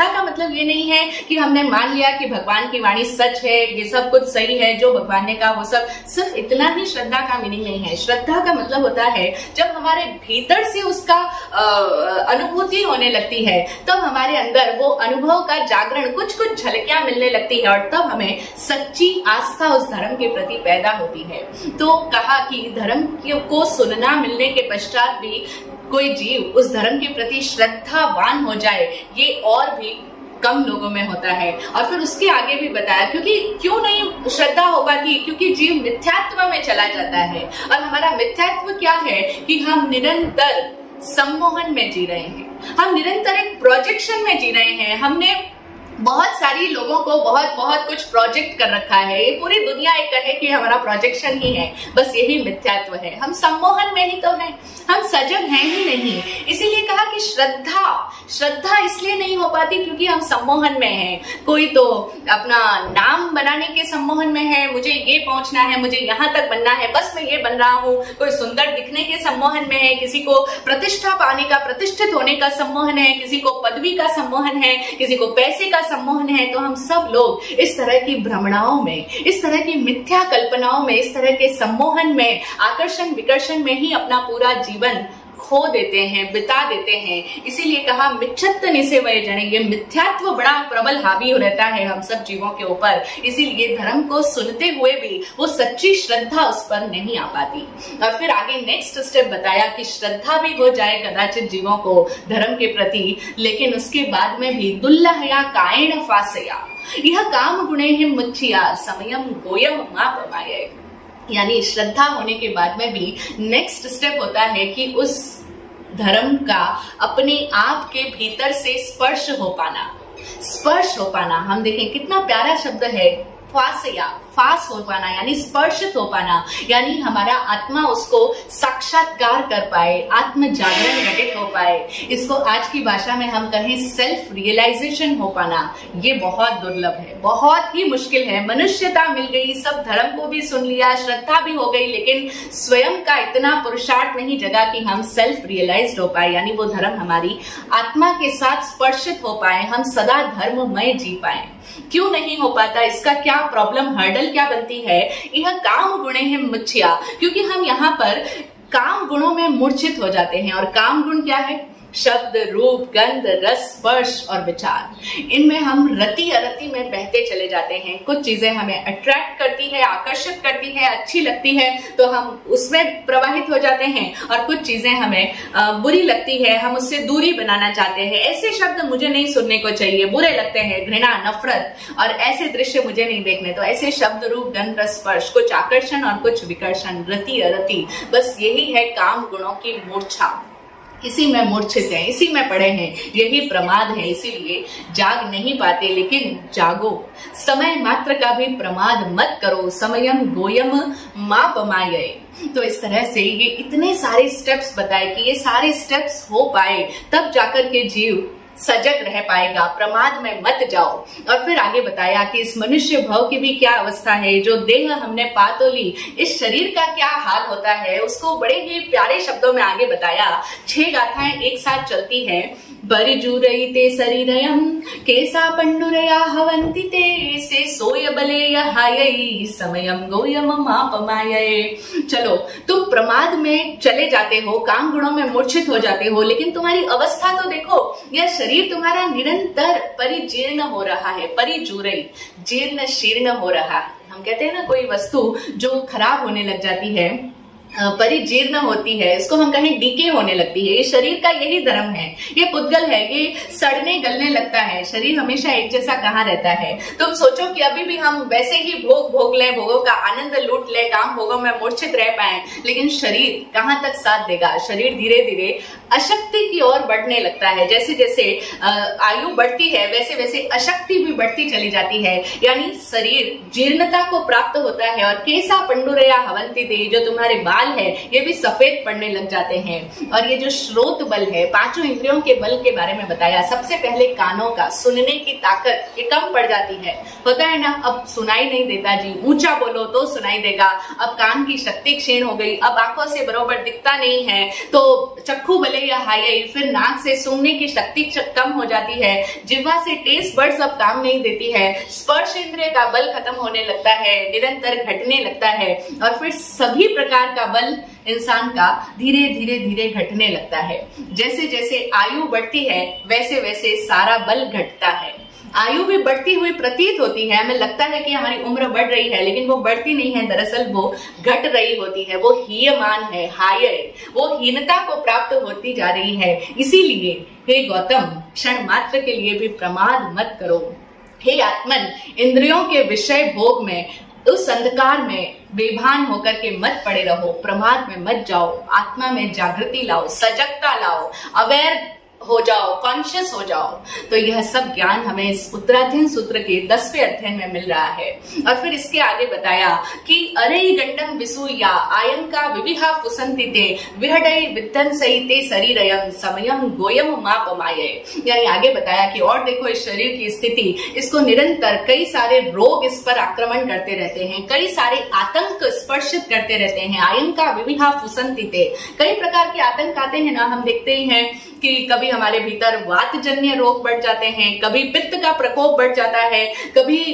श्रद्धा का मतलब ये नहीं है कि हमने मान लिया कि भगवान की वाणी सच है, ये सब कुछ सही है, जो भगवान ने कहा वो सब, सिर्फ इतना ही श्रद्धा का मीनिंग नहीं है। श्रद्धा का मतलब होता है जब हमारे भीतर से उसका अनुभूति होने लगती है, तब हमारे अंदर वो अनुभव का जागरण, कुछ कुछ झलकियां मिलने लगती है, और तब हमें सच्ची आस्था उस धर्म के प्रति पैदा होती है। तो कहा कि धर्म को सुनना मिलने के पश्चात भी कोई जीव उस धर्म के प्रति श्रद्धावान हो जाए, ये और भी कम लोगों में होता है। और फिर उसके आगे भी बताया, क्योंकि क्यों नहीं श्रद्धा हो पाती, क्योंकि जीव मिथ्यात्व में चला जाता है। और हमारा मिथ्यात्व क्या है कि हम निरंतर सम्मोहन में जी रहे हैं, हम निरंतर एक प्रोजेक्शन में जी रहे हैं। हमने बहुत सारी लोगों को बहुत कुछ प्रोजेक्ट कर रखा है, ये पूरी दुनिया एक कहे कि हमारा प्रोजेक्शन ही है, बस यही मिथ्यात्व है। हम सम्मोहन में ही तो हैं, हम सजग हैं ही नहीं। इसीलिए कहा कि श्रद्धा इसलिए नहीं हो पाती क्योंकि हम सम्मोहन में हैं। कोई तो अपना नाम बनाने के सम्मोहन में है, मुझे ये पहुंचना है, मुझे यहां तक बनना है, बस मैं ये बन रहा हूं। कोई सुंदर दिखने के सम्मोहन में है, किसी को प्रतिष्ठा पाने का, प्रतिष्ठित होने का सम्मोहन है, किसी को पदवी का सम्मोहन है, किसी को पैसे का सम्मोहन है। तो हम सब लोग इस तरह की भ्रमणाओं में, इस तरह की मिथ्या कल्पनाओं में, इस तरह के सम्मोहन में, आकर्षण विकर्षण में ही अपना पूरा जीवन खो देते हैं, बिता देते हैं। इसीलिए कहा मिच्छत्त निसेवय जने, ये मिथ्यात्व बड़ा प्रबल हावी रहता है हम सब जीवों के ऊपर। इसीलिए धर्म को सुनते हुए भी वो सच्ची श्रद्धा उस पर नहीं आ पाती। और फिर आगे नेक्स्ट स्टेप बताया कि श्रद्धा भी हो जाए कदाचित जीवों को धर्म के प्रति, लेकिन उसके बाद में भी दुल्लहया कायेन फासया यह काम गुणे हिम मुच्छिया समयम गोयम मापमाये, यानी श्रद्धा होने के बाद में भी नेक्स्ट स्टेप होता है कि उस धर्म का अपने आप के भीतर से स्पर्श हो पाना। हम देखें कितना प्यारा शब्द है, फासया, फास हो पाना यानी स्पर्शित हो पाना, यानी हमारा आत्मा उसको साक्षात्कार कर पाए, आत्म जागरण घटित हो पाए। इसको आज की भाषा में हम कहें सेल्फ रियलाइजेशन हो पाना, ये बहुत दुर्लभ है, बहुत ही मुश्किल है। मनुष्यता मिल गई, सब धर्म को भी सुन लिया, श्रद्धा भी हो गई, लेकिन स्वयं का इतना पुरुषार्थ नहीं जगा कि हम सेल्फ रियलाइज्ड हो पाए, यानी वो धर्म हमारी आत्मा के साथ स्पर्शित हो पाए, हम सदा धर्ममय जी पाए। क्यों नहीं हो पाता, इसका क्या प्रॉब्लम, हर्डल क्या बनती है? यह काम गुणे है मुच्छिया, क्योंकि हम यहाँ पर काम गुणों में मूर्छित हो जाते हैं। और काम गुण क्या है? शब्द, रूप, गंध, रस, स्पर्श और विचार। इनमें हम रति अरति में बहते चले जाते हैं। कुछ चीजें हमें अट्रैक्ट करती है, आकर्षित करती है, अच्छी लगती है तो हम उसमें प्रवाहित हो जाते हैं, और कुछ चीजें हमें बुरी लगती है, हम उससे दूरी बनाना चाहते हैं। ऐसे शब्द मुझे नहीं सुनने को चाहिए, बुरे लगते हैं, घृणा, नफरत, और ऐसे दृश्य मुझे नहीं देखने। तो ऐसे शब्द, रूप, गंध, रस, स्पर्श, कुछ आकर्षण और कुछ विकर्षण, रति अरति, बस यही है काम गुणों की मूर्छा। इसी में मूर्छित हैं, इसी में पड़े हैं, यही प्रमाद है। इसीलिए जाग नहीं पाते, लेकिन जागो, समय मात्र का भी प्रमाद मत करो, समयम गोयम मापमाये। तो इस तरह से ये इतने सारे स्टेप्स बताए कि ये सारे स्टेप्स हो पाए तब जाकर के जीव सजग रह पाएगा, प्रमाद में मत जाओ। और फिर आगे बताया कि इस मनुष्य भव की भी क्या अवस्था है, जो देह हमने पा तो ली, इस शरीर का क्या हाल होता है, उसको बड़े ही प्यारे शब्दों में आगे बताया। 6 गाथाएं एक साथ चलती हैं। परिजूरयिते शरीरयं केसा पंडुरया हवन्ति ते से सोय बले यहायै समयम गोयम मापमायै। चलो, तुम प्रमाद में चले जाते हो, काम गुणों में मूर्छित हो जाते हो, लेकिन तुम्हारी अवस्था तो देखो, यह शरीर तुम्हारा निरंतर परिजीर्ण हो रहा है। परिजूरयि, जीर्ण शीर्ण हो रहा है। हम कहते हैं ना, कोई वस्तु जो खराब होने लग जाती है, परिजीर्ण होती है, इसको हम कहें डीके होने लगती है। ये शरीर का यही धर्म है, ये पुद्गल है, ये सड़ने गलने लगता है। शरीर हमेशा एक जैसा कहाँ रहता है? तुम सोचो कि अभी भी हम वैसे ही भोग लें, भोगों का आनंद लूट ले, काम भोगों में मूर्छित रह पाए, लेकिन शरीर कहाँ तक साथ देगा? शरीर धीरे धीरे अशक्ति की ओर बढ़ने लगता है। जैसे जैसे आयु बढ़ती है, वैसे वैसे अशक्ति भी बढ़ती चली जाती है, यानी शरीर जीर्णता को प्राप्त होता है। और केसा पंडुरया हवंति ते, जो तुम्हारे बाल लाल है ये भी सफेद पड़ने लग जाते हैं। और ये जो श्रोत बल है, पांचों इंद्रियों के बल के बारे में बताया। सबसे पहले कानों का सुनने की ताकत ये कम पड़ जाती है, होता है ना, अब सुनाई नहीं देता जी, ऊंचा बोलो तो सुनाई देगा। अब कान की शक्ति क्षीण हो गई, अब आंखों से बरोबर दिखता नहीं है, तो चक्षु भले या हाई, फिर नाक से सूंघने की शक्ति कम हो जाती है, जिह्वा से टेस्ट बड्स अब काम नहीं देती है, स्पर्श इंद्रिय का बल खत्म होने लगता है, निरंतर घटने लगता है, और फिर सभी प्रकार का बल इंसान का धीरे धीरे धीरे घटने लगता है। जैसे जैसे आयु बढ़ती है वैसे वैसे सारा बल घटता है। आयु भी बढ़ती हुई प्रतीत होती है, हमें लगता है कि हमारी उम्र बढ़ रही है, लेकिन वो बढ़ती नहीं है, दरअसल वो घट रही होती है, वो हीयमान है, वो हीनता को प्राप्त होती जा रही है। इसीलिए हे गौतम, क्षण मात्र के लिए भी प्रमाद मत करो। हे आत्मन, इंद्रियों के विषय भोग में, उस अंधकार में बेभान होकर के मत पड़े रहो, प्रमाद में मत जाओ, आत्मा में जागृति लाओ, सजगता लाओ, अवेयर हो जाओ, कॉन्शियस हो जाओ। तो यह सब ज्ञान हमें इस उत्तराध्ययन सूत्र के 10वें अध्ययन में मिल रहा है। और फिर इसके आगे बताया कि अरे गंडम विसूया आयन का विविहा फुसंतिते विहडय विद्धन सहिते शरीरयम समयम गोयम मापमाये। यानी आगे बताया कि और देखो इस शरीर की स्थिति, इसको निरंतर कई सारे रोग इस पर आक्रमण करते रहते हैं, कई सारे आतंक स्पर्शित करते रहते हैं। आयन का विविहा फुसंतिते, कई प्रकार के आतंक आते हैं ना, हम देखते ही हैं कि कभी हमारे भीतर वातजन्य रोग बढ़ जाते हैं, कभी पित्त का प्रकोप बढ़ जाता है, कभी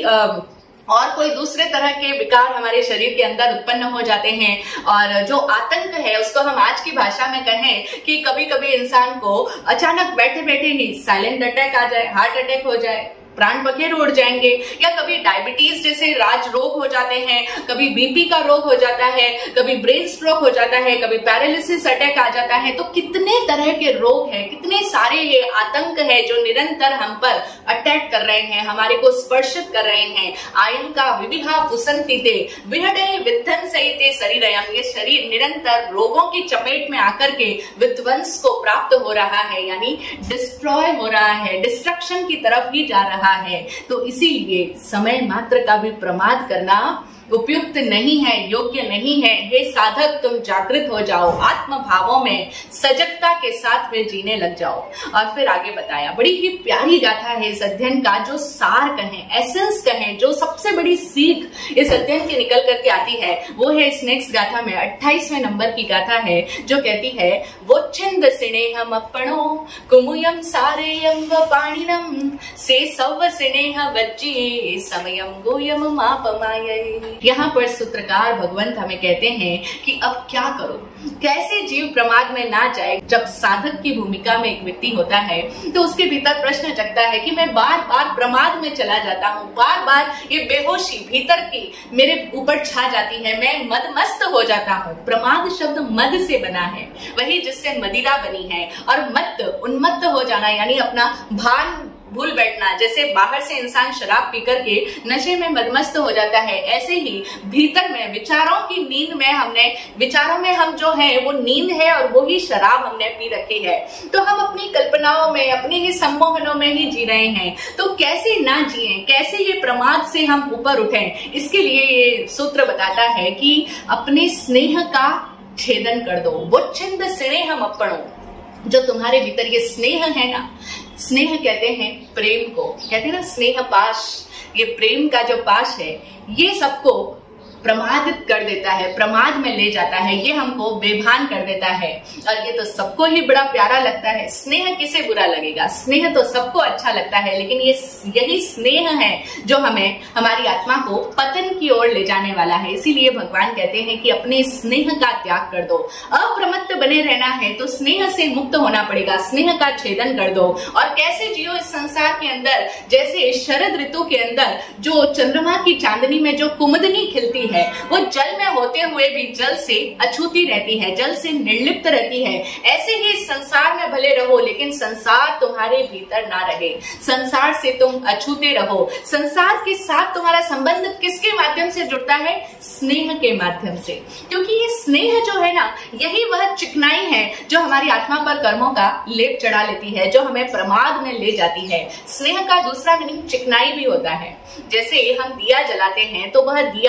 और कोई दूसरे तरह के विकार हमारे शरीर के अंदर उत्पन्न हो जाते हैं। और जो आतंक है उसको हम आज की भाषा में कहें कि कभी कभी इंसान को अचानक बैठे बैठे ही साइलेंट अटैक आ जाए, हार्ट अटैक हो जाए, प्राण पखेरु उड़ जाएंगे, या कभी डायबिटीज जैसे राज रोग हो जाते हैं, कभी बीपी का रोग हो जाता है, कभी ब्रेन स्ट्रोक हो जाता है, कभी पैरालिसिस अटैक आ जाता है। तो कितने तरह के रोग हैं, कितने सारे ये आतंक है जो निरंतर हम पर अटैक कर रहे हैं, हमारे को स्पर्शित कर रहे हैं। आयन का विविहा फुसंतिते विहडय विद्धन सहिते शरीरयम, ये शरीर निरंतर रोगों की चपेट में आकर के विध्वंस को प्राप्त हो रहा है, यानी डिस्ट्रॉय हो रहा है, डिस्ट्रक्शन की तरफ ही जा रहा है। तो इसीलिए समय मात्र का भी प्रमाद करना उपयुक्त नहीं है, योग्य नहीं है। हे साधक, तुम जागृत हो जाओ, आत्म भावों में सजगता के साथ में जीने लग जाओ। और फिर आगे बताया, बड़ी ही प्यारी गाथा है इस अध्ययन का, जो सार कहें, एसेंस कहें, जो सबसे बड़ी सीख इस अध्ययन की निकल करके आती है, वो है इस नेक्स्ट गाथा में 28वें नंबर की गाथा है, जो कहती है वो छिंद स्नेहम अपणो कुमुयम सारेयम व पाणिनम से सव स्नेह वज्जी समयम गोयम मापमायै। यहाँ पर सूत्रकार भगवंत हमें कहते हैं कि अब क्या करो, कैसे जीव प्रमाद में ना जाए। जब साधक की भूमिका में एक व्यक्ति होता है तो उसके भीतर प्रश्न जगता है कि मैं बार बार प्रमाद में चला जाता हूँ, बार बार ये बेहोशी भीतर की मेरे ऊपर छा जाती है, मैं मदमस्त हो जाता हूँ। प्रमाद शब्द मद से बना है, वही जिससे मदिरा बनी है, और मत उन्मत्त हो जाना, यानी अपना भान भूल बैठना। जैसे बाहर से इंसान शराब पीकर के नशे में मदमस्त हो जाता है, ऐसे ही भीतर में विचारों की नींद में विचारों में हम जो है वो नींद है और वो ही शराब हमने पी रखी है। तो हम अपनी कल्पनाओं में, अपनी ही सम्मोहनों में ही जी रहे हैं। तो कैसे ना जिएं, कैसे ये प्रमाद से हम ऊपर उठें, इसके लिए ये सूत्र बताता है कि अपने स्नेह का छेदन कर दो। वो छिंद स्नेहम अपणो, जो तुम्हारे भीतर ये स्नेह है ना, स्नेह कहते हैं प्रेम को, कहते हैं ना स्नेह पाश, ये प्रेम का जो पाश है ये सबको प्रमादित कर देता है, प्रमाद में ले जाता है, ये हमको बेभान कर देता है। और ये तो सबको ही बड़ा प्यारा लगता है। स्नेह किसे बुरा लगेगा, स्नेह तो सबको अच्छा लगता है, लेकिन यही स्नेह है जो हमें, हमारी आत्मा को पतन की ओर ले जाने वाला है। इसीलिए भगवान कहते हैं कि अपने स्नेह का त्याग कर दो। अप्रमत्त बने रहना है तो स्नेह से मुक्त होना पड़ेगा, स्नेह का छेदन कर दो। और कैसे जियो इस संसार के अंदर, जैसे शरद ऋतु के अंदर जो चंद्रमा की चांदनी में जो कुमुदनी खिलती है, वो जल में होते हुए भी जल से अछूती रहती है, जल से निर्लिप्त रहती है। ऐसे ही संसार में भले रहो, लेकिन संसार तुम्हारे भीतर ना रहे, संसार से तुम अछूते रहो। संसार के साथ तुम्हारा संबंध किसके माध्यम से जुड़ता है? स्नेह के माध्यम से। क्योंकि ये स्नेह जो है ना, यही वह चिकनाई है जो हमारी आत्मा पर कर्मों का लेप चढ़ा लेती है, जो हमें प्रमाद में ले जाती है। स्नेह का दूसरा मीनिंग चिकनाई भी होता है। जैसे हम दिया जलाते हैं तो वह दिया हो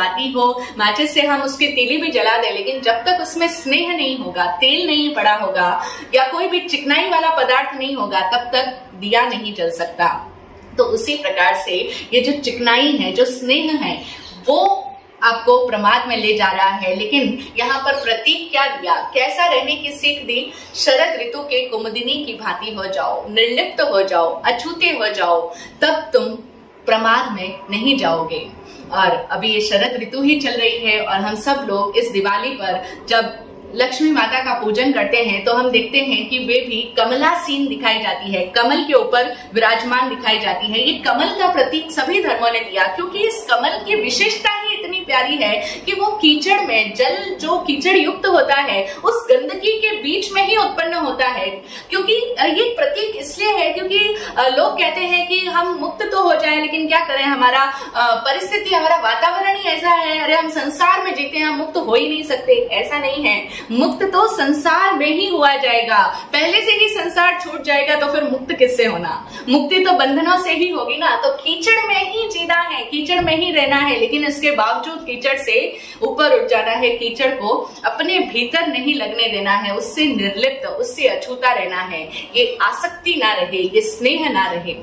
बाती हो, माचिस से हम उसकी तीली भी जला दें, लेकिन जब तक उसमें स्नेह नहीं होगा, तेल नहीं पड़ा होगा या कोई भी चिकनाई वाला पदार्थ नहीं होगा, तब तक दिया नहीं जल सकता। तो उसी प्रकार से ये जो चिकनाई है, जो स्नेह है, वो आपको प्रमाद में ले जा रहा है। लेकिन यहाँ पर प्रतीक क्या दिया, कैसा रहने की सीख दी? शरद ऋतु के कुमुदिनी की भांति हो जाओ, निर्लिप्त हो जाओ, अछूते हो जाओ, तब तुम प्रमाद में नहीं जाओगे। और अभी ये शरद ऋतु ही चल रही है और हम सब लोग इस दिवाली पर जब लक्ष्मी माता का पूजन करते हैं तो हम देखते हैं कि वे भी कमलासीन दिखाई जाती है, कमल के ऊपर विराजमान दिखाई जाती है। ये कमल का प्रतीक सभी धर्मों ने दिया, क्योंकि इस कमल की विशेषता ही इतनी प्यारी है कि वो कीचड़ में, जल जो कीचड़ युक्त होता है, उस गंदगी के बीच में ही उत्पन्न होता है। क्योंकि ये प्रतीक इसलिए है क्योंकि लोग कहते हैं कि हम मुक्त तो हो जाए, लेकिन क्या करें, हमारा परिस्थिति, हमारा वातावरण ही ऐसा है, अरे हम संसार में जीते हैं, हम मुक्त हो ही नहीं सकते। ऐसा नहीं है, मुक्त तो संसार में ही हुआ जाएगा। पहले से ही संसार छूट जाएगा तो फिर मुक्त किससे होना? मुक्ति तो बंधनों से ही होगी ना। तो कीचड़ में ही जीना है, कीचड़ में ही रहना है, लेकिन इसके बावजूद कीचड़ से ऊपर उठ जाना है, कीचड़ को अपने भीतर नहीं लगने देना है, उससे निर्लिप्त, उससे अछूता रहना है। ये आसक्ति ना रहे, ये स्नेह ना रहे,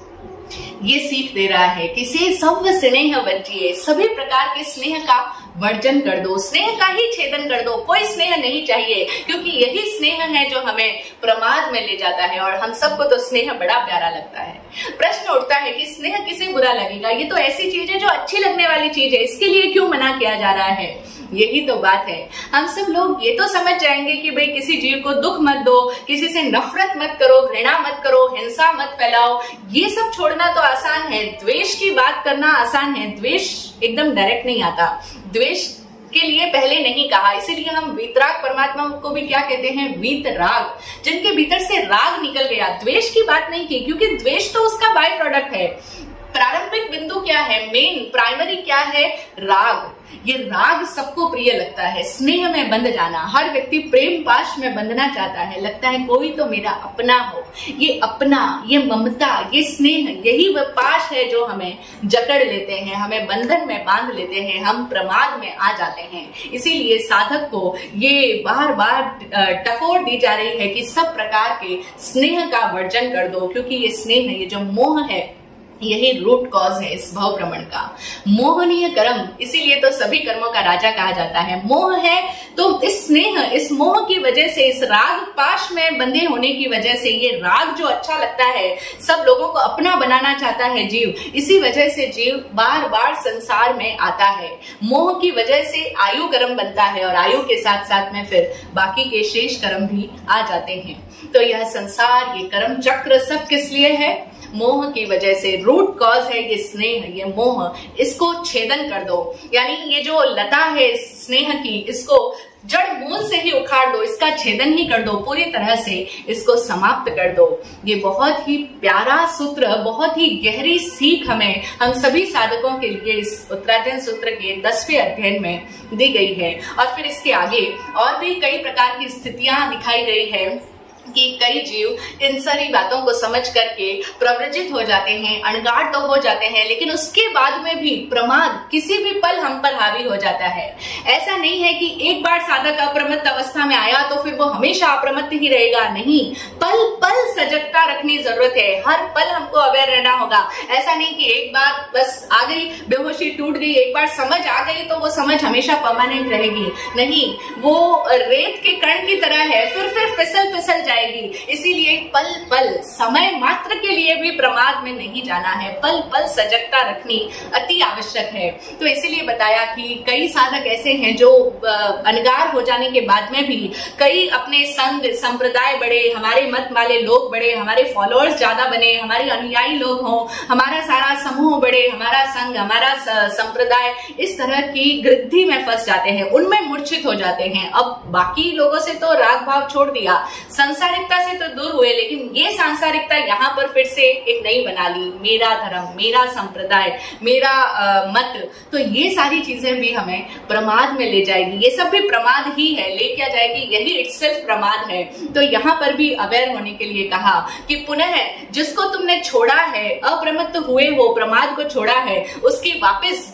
ये सीख दे रहा है कि से सब स्नेह वर्जिए, सभी प्रकार के स्नेह का वर्जन कर दो, स्नेह का ही छेदन कर दो, कोई स्नेह नहीं चाहिए, क्योंकि यही स्नेह है जो हमें प्रमाद में ले जाता है। और हम सबको तो स्नेह बड़ा प्यारा लगता है। प्रश्न उठता है कि स्नेह किसे बुरा लगेगा? ये तो ऐसी चीज है जो अच्छी लगने वाली चीज है, इसके लिए क्यों मना किया जा रहा है? यही तो बात है। हम सब लोग ये तो समझ जाएंगे कि भाई किसी जीव को दुख मत दो, किसी से नफरत मत करो, घृणा मत करो, हिंसा मत फैलाओ, ये सब छोड़ना तो आसान है। द्वेष की बात करना आसान है, द्वेष एकदम डायरेक्ट नहीं आता। द्वेष के लिए पहले नहीं कहा, इसीलिए हम वीतराग परमात्मा को भी क्या कहते हैं? वीतराग, जिनके भीतर से राग निकल गया। द्वेष की बात नहीं की, क्योंकि द्वेष तो उसका बाय प्रोडक्ट है। प्रारंभिक बिंदु क्या है? मेन प्राइमरी क्या है? राग। ये राग सबको प्रिय लगता है, स्नेह में बंध जाना। हर व्यक्ति प्रेम पाश में बंधना चाहता है, लगता है कोई तो मेरा अपना हो। ये अपना, ये ममता, ये स्नेह, यही वह पाश है जो हमें जकड़ लेते हैं, हमें बंधन में बांध लेते हैं, हम प्रमाद में आ जाते हैं। इसीलिए साधक को ये बार बार टकोर दी जा रही है कि सब प्रकार के स्नेह का वर्जन कर दो, क्योंकि ये स्नेह, ये जो मोह है, यही रूट कॉज है इस भव भ्रमण का। मोहनीय कर्म, इसीलिए तो सभी कर्मों का राजा कहा जाता है। मोह है तो इस स्नेह, इस मोह की वजह से, इस राग पाश में बंधे होने की वजह से, ये राग जो अच्छा लगता है, सब लोगों को अपना बनाना चाहता है जीव, इसी वजह से जीव बार बार संसार में आता है। मोह की वजह से आयु कर्म बनता है और आयु के साथ साथ में फिर बाकी के शेष कर्म भी आ जाते हैं। तो यह संसार, ये कर्म चक्र सब किस लिए है? मोह की वजह से। रूट कॉज है ये स्नेह, ये मोह, इसको छेदन कर दो। यानी ये जो लता है स्नेह की, इसको जड़ मूल से ही उखाड़ दो, इसका छेदन ही कर दो, पूरी तरह से इसको समाप्त कर दो। ये बहुत ही प्यारा सूत्र, बहुत ही गहरी सीख हम सभी साधकों के लिए इस उत्तराधीन सूत्र के 10वें अध्ययन में दी गई है। और फिर इसके आगे और भी कई प्रकार की स्थितियां दिखाई गई है कि कई जीव इन सारी बातों को समझ करके प्रव्रजित हो जाते हैं, अणगार तो हो जाते हैं, लेकिन उसके बाद में भी प्रमाद किसी भी पल हम पर हावी हो जाता है। ऐसा नहीं है कि एक बार साधक अप्रमत्त अवस्था में आया तो फिर वो हमेशा अप्रमत्त ही रहेगा, नहीं, पल पल सजगता रखनी जरूरत है। हर पल हमको अवेयर रहना होगा। ऐसा नहीं कि एक बार बस आ गई, बेहोशी टूट गई, एक बार समझ आ गई तो वो समझ हमेशा परमानेंट रहेगी, नहीं, वो रेत के कण की तरह है, फिर फिसल जाएगी। इसीलिए पल पल, समय मात्र के लिए भी प्रमाद में नहीं जाना है, पल पल सजगता रखनी अति आवश्यक है। तो इसीलिए बताया कि कई साधक ऐसे हैं जो अनगार हो जाने के बाद में भी कई अपने संग संप्रदाय बढ़े, हमारे मत वाले लोग बढ़े, हमारे फॉलोअर्स ज्यादा बने, हमारे अनुयायी लोग हों, हमारा सारा समूह बढ़े, हमारा संघ, हमारा संप्रदाय, इस तरह की गृद्धि में फंस जाते हैं, उनमें मूर्छित हो जाते हैं। अब बाकी लोगों से तो राग भाव छोड़ दिया, सांसारिकता से तो दूर हुए, लेकिन ये सांसारिकता यहाँ पर फिर से एक नई बना ली, मेरा धर्म, मेरा संप्रदाय, मेरा मत। तो ये सारी चीजें भी हमें प्रमाद में ले जाएगी, ये सब भी प्रमाद ही है, ले क्या जाएगी, यही इटसेल्फ प्रमाद है। तो यहाँ पर भी अवेयर होने के लिए कहा कि पुनः जिसको तुमने छोड़ा है, अप्रमत्त हुए हो, प्रमाद को छोड़ा है, उसकी वापस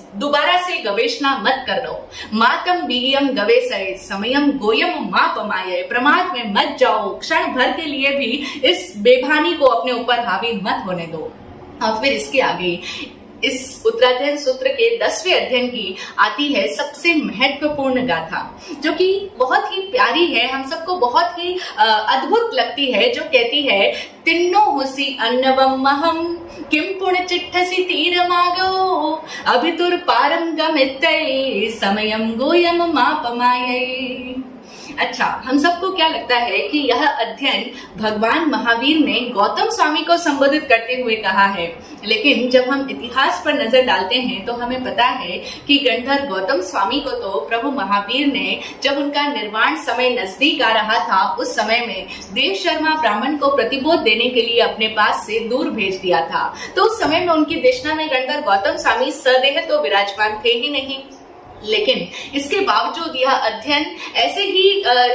दोबारा से गवेषणा मत कर लो। मातम बीयम गवेसय समयम गोयम मापमाये, प्रमाद में मत जाओ, क्षण भर के लिए भी इस बेभानी को अपने ऊपर हावी मत होने दो। और फिर इसके आगे इस उत्तराध्ययन सूत्र के 10वें अध्ययन की आती है सबसे महत्वपूर्ण गाथा, जो कि बहुत ही प्यारी है, हम सबको बहुत ही अद्भुत लगती है, जो कहती है तिन्नो हुसी अन्नवम महम किम पुण्य चिट्ठसी तीर मागो अभितुर पारम गमित्तै समयम गोयम मापमायै। अच्छा, हम सबको क्या लगता है कि यह अध्ययन भगवान महावीर ने गौतम स्वामी को संबोधित करते हुए कहा है, लेकिन जब हम इतिहास पर नजर डालते हैं तो हमें पता है कि गणधर गौतम स्वामी को तो प्रभु महावीर ने, जब उनका निर्वाण समय नजदीक आ रहा था, उस समय में देव शर्मा ब्राह्मण को प्रतिबोध देने के लिए अपने पास से दूर भेज दिया था। तो उस समय में उनकी देशना में गणधर गौतम स्वामी सदेह तो विराजमान थे ही नहीं, लेकिन इसके बावजूद यह अध्ययन ऐसे ही